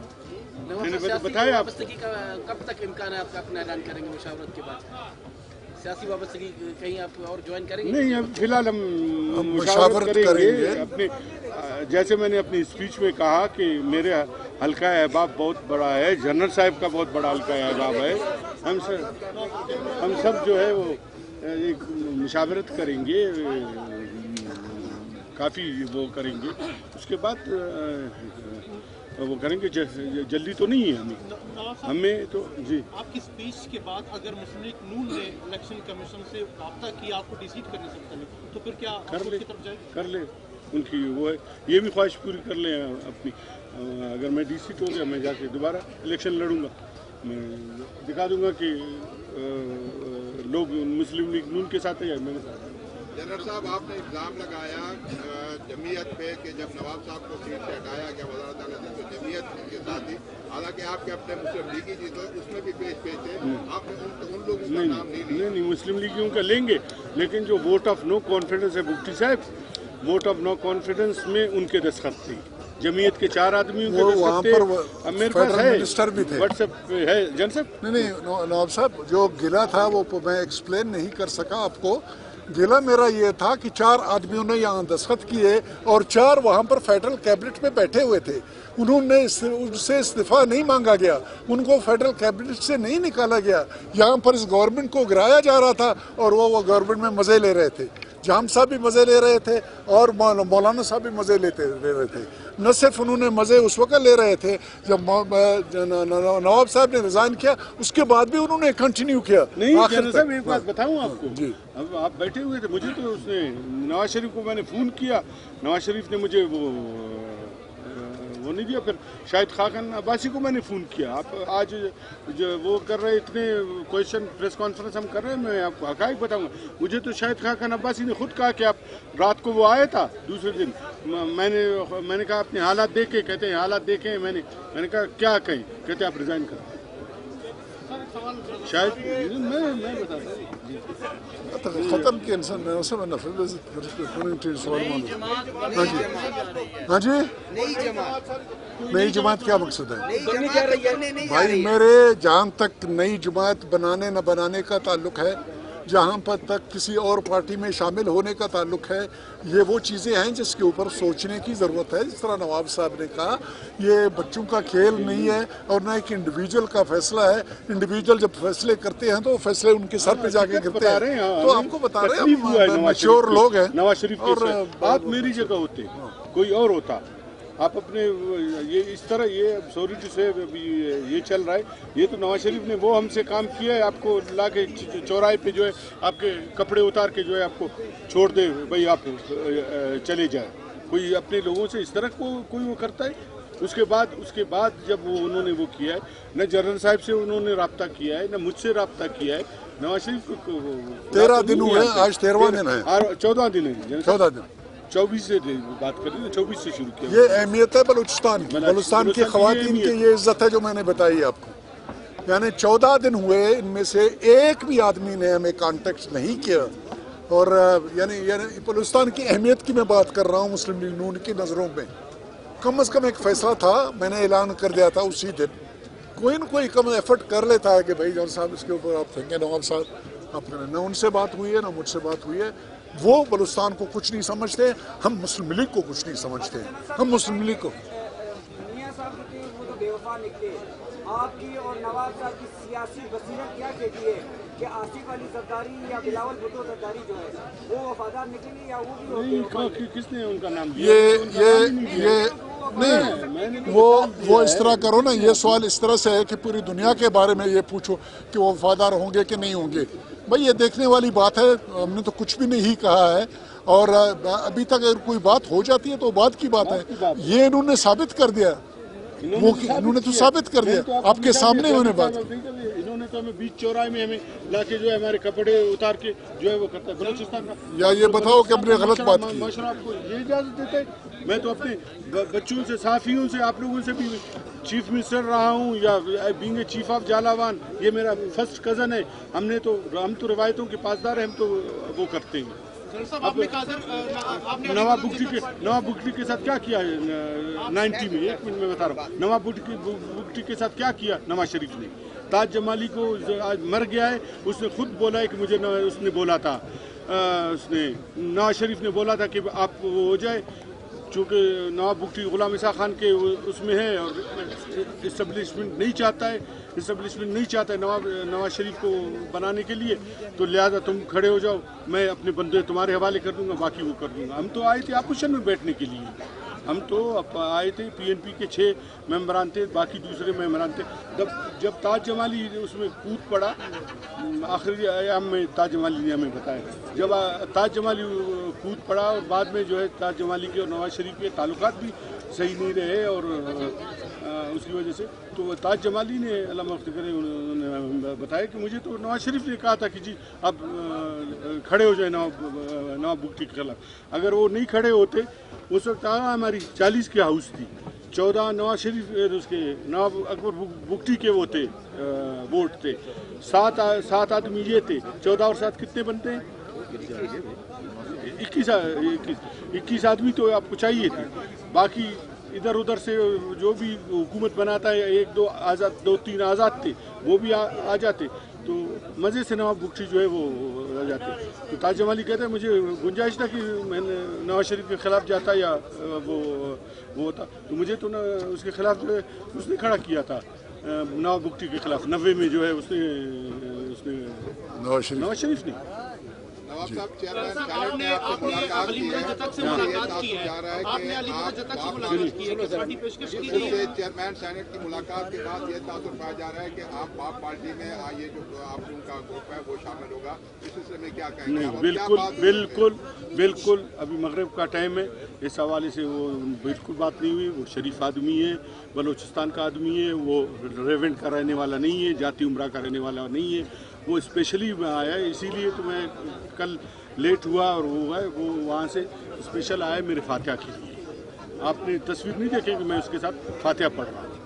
मैंने बताया आप कब तक इम्कान है आपका अपना ऐलान करेंगे मुशावरत के बाद? सियासी वाबस्तगी कहीं आप और ज्वाइन करेंगे? नहीं, अब फिलहाल हम मुशावरत करेंगे, करेंगे अपने जैसे मैंने अपनी स्पीच में कहा कि मेरे हल्का अहबाब बहुत बड़ा है, जनरल साहब का बहुत बड़ा हल्का अहबाब है, हम सब हम सब जो है वो एक मुशावरत करेंगे, काफ़ी वो करेंगे, उसके बाद वो करेंगे। जल्दी तो नहीं है हमें हमें तो जी। आपकी स्पीच के बाद अगर मुस्लिम लीग नून ने इलेक्शन कमीशन से रब्ता किया आपको डिसीट करने से पहले, तो फिर क्या कर ले की तरफ जाए? कर ले उनकी वो है, ये भी ख्वाहिश पूरी कर ले अपनी। अगर मैं डिसीट हो गया मैं जाके दोबारा इलेक्शन लड़ूंगा, मैं दिखा दूंगा कि लोग मुस्लिम लीग नून के साथ है या मेरे साथ। जनरल साहब, आपने इल्ज़ाम लगाया जमीयत पे कि जब नवाब साहब को सीट से हटाया गया वज़ारत आला से, तो जमीयत के साथ ही, हालांकि आपके अपने मुस्लिम लीगी जी तो उसमें भी पेश पेश थे, आपने उन, उन लोगों का नाम नहीं लिया। नहीं नहीं मुस्लिम लीगियों का लेंगे, लेकिन जो वोट ऑफ नो कॉन्फिडेंस है मुफ्ती साहब, वोट ऑफ नो कॉन्फिडेंस में उनके दस्तखत थे, जमीयत के चार आदमियों के दस्तखत थे। अब मेरे पास है मिनिस्टर भी थे, व्हाट्सएप है जन साहब। नहीं नहीं नवाब साहब, जो गिला था वो मैं एक्सप्लेन नहीं कर सका आपको। गिला मेरा ये था कि चार आदमियों ने यहाँ दस्तखत किए और चार वहाँ पर फेडरल कैबिनेट में बैठे हुए थे, उन्होंने उनसे इस्तीफा नहीं मांगा गया, उनको फेडरल कैबिनेट से नहीं निकाला गया। यहाँ पर इस गवर्नमेंट को गिराया जा रहा था और वो वो गवर्नमेंट में मज़े ले रहे थे। जाम साहब भी मज़े ले रहे थे और मौलाना साहब भी मज़े लेते ले रहे थे। न सिर्फ उन्होंने मज़े उस वक्त ले रहे थे जब नवाब साहब ने रिज़ाइन किया, उसके बाद भी उन्होंने कंटिन्यू किया। नहीं जनरल साहब, एक बात बताऊं आपको जी, अब आप बैठे हुए थे, मुझे तो उसने नवाज शरीफ को मैंने फ़ोन किया, नवाज शरीफ ने मुझे वो वो नहीं दिया, फिर शाहिद खाकन अब्बासी को मैंने फ़ोन किया। आप आज जो वो कर रहे इतने क्वेश्चन प्रेस कॉन्फ्रेंस हम कर रहे हैं, मैं आपको हक़ाइक़ बताऊंगा। मुझे तो शाहिद खाकन अब्बासी ने खुद कहा कि आप रात को वो आया था दूसरे दिन, मैंने मैंने कहा अपने हालात देखे, कहते हैं हालात देखे मैंने मैंने कहा क्या कहें, कहते आप रिज़ाइन करें। शायद मैं मैं बताता हूँ ख़त्म के इंसान मैं उसे मैं नफरत सवाल मान हाँ जी हाँ जी नई जमात नई जमात क्या मकसद है बनने जा रही है नहीं जा भाई रही है। मेरे जहाँ तक नई जमात बनाने न बनाने का ताल्लुक है, जहाँ पर तक किसी और पार्टी में शामिल होने का ताल्लुक है, ये वो चीज़ें हैं जिसके ऊपर सोचने की ज़रूरत है। जिस तरह नवाब साहब ने कहा, ये बच्चों का खेल नहीं है और ना एक इंडिविजुअल का फैसला है। इंडिविजुअल जब फैसले करते हैं तो वो फैसले उनके सर पे जाके गिरते हैं। तो आपको बता रहे हैं मैच्योर लोग हैं। नवाज शरीफ और आप मेरी जगह होते, कोई और होता, आप अपने ये इस तरह ये सॉरी टू से ये चल रहा है। ये तो नवाज शरीफ ने वो हमसे काम किया है, आपको ला के चौराहे पे जो है आपके कपड़े उतार के जो है आपको छोड़ दे, भाई आप चले जाए। कोई अपने लोगों से इस तरह को कोई वो करता है। उसके बाद उसके बाद जब वो उन्होंने वो किया है, न जनरल साहब से उन्होंने रब्ता किया है, न मुझसे रब्ता किया है। नवाज शरीफ को तेरह दिन हुए, आज तेरहवां दिन है, चौदह दिन है, चौदह दिन चौबीस से बात कर रहे हैं, चौबीस से शुरू किया। ये अहमियत है बलूचिस्तान की, बलूचिस्तान की ख़वातीन की ये इज्जत है जो मैंने बताई आपको। यानी चौदह दिन हुए, इनमें से एक भी आदमी ने हमें कांटेक्ट नहीं किया। और यानी यानी बलूचिस्तान की अहमियत की मैं बात कर रहा हूँ मुस्लिम लीग नून की नज़रों में। कम अज़ कम एक फ़ैसला था, मैंने ऐलान कर दिया था उसी दिन। कोई न कोई कम एफर्ट कर लेता है कि भाई जौन साहब इसके ऊपर आप फेंकें। नवाब साहब अपने न उनसे बात हुई है, न मुझसे बात हुई है। वो बलूचिस्तान को कुछ नहीं समझते, हम मुस्लिम लीग को कुछ नहीं समझते। हम मुस्लिम लीग को मियां साहब के वो तो बेवफा निकले। आपकी और नवाब साहब की सियासी बसीरत क्या कहती है कि आसिफ अली जरदारी या बिलावल भुट्टो जरदारी जो है वो वफादार निकलेंगे या वो भी नहीं? किसने उनका नाम दिया? ये ये ये नहीं, वो वो इस तरह करो ना, ये सवाल इस तरह से है कि पूरी दुनिया के बारे में ये पूछो कि वो वफादार होंगे कि नहीं होंगे। भाई ये देखने वाली बात है, हमने तो कुछ भी नहीं कहा है। और अभी तक अगर कोई बात हो जाती है तो बात की बात है। ये इन्होंने साबित कर दिया, वो इन्होंने तो साबित कर दिया आपके सामने उन्होंने बात। इन्होंने तो हमें बीच चौराहे में हमें लाके जो है हमारे कपड़े उतार के जो है वो करता है बलूचिस्तान का। या ये बताओ कि हमने गलत बात की? माशरा आपको ये इजाजत देते हैं। मैं तो अपने बच्चों से, साफियों से, आप लोगों से भी चीफ मिनिस्टर रहा हूँ या being a chief of Jhalawan, ये मेरा फर्स्ट कज़न है। हमने तो हम तो रिवायतों के पासदार हैं, हम तो वो करते हैं। नवाब बुगटी के नवाब बुगटी के साथ क्या किया नाइन्टी में, एक मिनट में बता रहा हूँ, नवाब बुगटी बुगटी के साथ क्या किया नवाज शरीफ ने? ताज जमाली को आज मर गया है, उसने खुद बोला है कि मुझे न, उसने बोला था आ, उसने नवाज शरीफ ने बोला था कि आप वो हो जाए, चूँकि नवाब बुगटी गुलाम ईसा खान के उसमें है और इस्टेब्लिशमेंट नहीं चाहता है, इस्टेब्लिशमेंट नहीं चाहता है नवाब नवाज शरीफ को बनाने के लिए, तो लिहाजा तुम खड़े हो जाओ, मैं अपने बंदे तुम्हारे हवाले कर दूंगा, बाकी वो कर दूंगा। हम तो आए थे अपोजिशन में बैठने के लिए, हम तो आए थे, पीएनपी के छः मेंबरान थे, बाकी दूसरे मेंबरान थे। जब जब ताज जमाली उसमें कूद पड़ा, आखिरी आयाम में ताज जमाली ने हमें बताया, जब ताज जमाली कूद पड़ा और बाद में जो है ताज जमाली के और नवाज शरीफ के ताल्लुकात भी सही नहीं रहे और उसकी वजह से तो ताज जमाली ने अल्लाह माफ़ करे उन्होंने बताया कि मुझे तो नवाज शरीफ ने कहा था कि जी आप खड़े हो जाए नवाब नवाब बुगटी के खिलाफ। अगर वो नहीं खड़े होते, उस वक्त हमारी चालीस की हाउस थी, चौदह नवाज शरीफ उसके नवाब अकबर बुगटी के वो थे वोट थे, सात सात आदमी ये थे, चौदह और सात कितने बनते हैं? इक्कीस इक्कीस इक्कीस आदमी तो आपको चाहिए थे। बाकी इधर उधर से जो भी हुकूमत बनाता है, एक दो आज़ाद दो तीन आज़ाद थे, वो भी आ, आ जाते, तो मज़े से नवाब बुगटी जो है वो आ जाते। तो ताज जमाली कहते हैं मुझे गुंजाइश था कि मैं नवाज शरीफ के ख़िलाफ़ जाता या वो वो होता, तो मुझे तो न उसके ख़िलाफ़ जो है उसने खड़ा किया था नवाब बुगटी के ख़िलाफ़ नब्बे में जो है उसने उसने नवाज शरीफ नवाज शरीफ ने नवाब साहब चेयरमैन सेनेट ने आपसे मुलाकात की है, ये जा रहा है कि आप चेयरमैन सेनेट की मुलाकात के बाद ये तासुर पाया जा रहा है कि आप बाप पार्टी में ये जो आप लोगों का ग्रुप है वो शामिल होगा, इस सिलसिले में क्या कहेंगे? नहीं, बिल्कुल बिल्कुल बिल्कुल अभी मगरिब का टाइम है, इस हवाले से वो बिल्कुल बात नहीं हुई। वो शरीफ आदमी है, बलूचिस्तान का आदमी है, वो रेवेंट का रहने वाला नहीं है, जाति उम्रा का रहने वाला नहीं है, वो स्पेशली आया है, इसीलिए तो मैं कल लेट हुआ और वो है वो वहाँ से स्पेशल आया मेरे फातिहा के लिए। आपने तस्वीर नहीं देखी कि मैं उसके साथ फातिहा पढ़ रहा हूँ।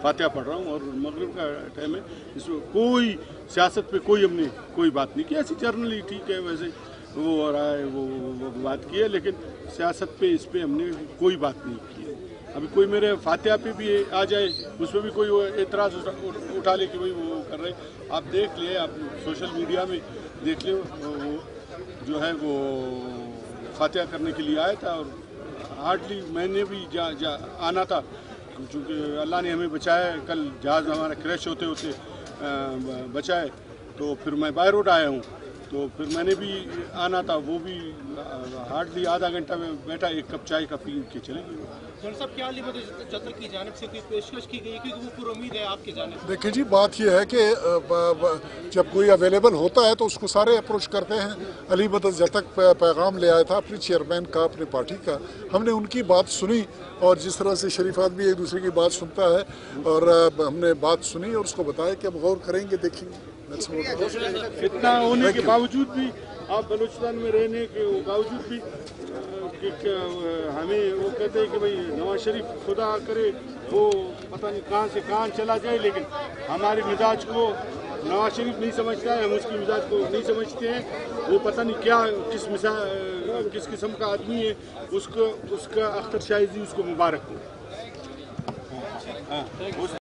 फातिहा पढ़ रहा हूँ और मगरिब का टाइम है। इसमें कोई सियासत पे कोई हमने कोई बात नहीं की, ऐसी जर्नली ठीक है, वैसे वो हो रहा है वो, वो बात की है, लेकिन सियासत पे इस पे हमने कोई बात नहीं की है। अभी कोई मेरे फातिहा पे भी आ जाए, उसमें भी कोई एतराज़ उठा, उठा ले कि भाई वो कर रहे, आप देख लिए, आप सोशल मीडिया में देख ले, वो जो है वो फातिहा करने के लिए आया था और हार्डली मैंने भी जा, जा आना था, क्योंकि अल्लाह ने हमें बचाया, कल जहाज़ हमारा क्रैश होते होते बचाए, तो फिर मैं बाय रोड आया हूँ, तो फिर मैंने भी आना था, वो भी हार्डली आधा घंटा में बैठा, एक कप चाय का पी के चले गए। सर साहब क्या अली बदर चतर की जानिब से कोई पेशकश की गई क्योंकि वो पूरी उम्मीद है आपकी जानिब? देखिए जी, बात यह है कि जब कोई अवेलेबल होता है तो उसको सारे अप्रोच करते हैं। अली बदर जब तक पैगाम ले आया था अपने चेयरमैन का, अपने पार्टी का, हमने उनकी बात सुनी और जिस तरह से शरीफ आदमी एक दूसरे की बात सुनता है, और हमने बात सुनी और उसको बताया कि हम गौर करेंगे, देखेंगे। इतना होने के बावजूद भी, आप बलूचिस्तान में रहने के बावजूद भी कि हमें वो कहते हैं कि भाई नवाज शरीफ खुदा करे वो पता नहीं कहाँ से कहाँ चला जाए, लेकिन हमारे मिजाज को नवाज शरीफ नहीं समझता है, हम उसकी मिजाज को नहीं समझते हैं। वो पता नहीं क्या किस मिसा किस किस्म का आदमी है, उसको उसका अख्तर शाही जी उसको मुबारक हो। हाँ।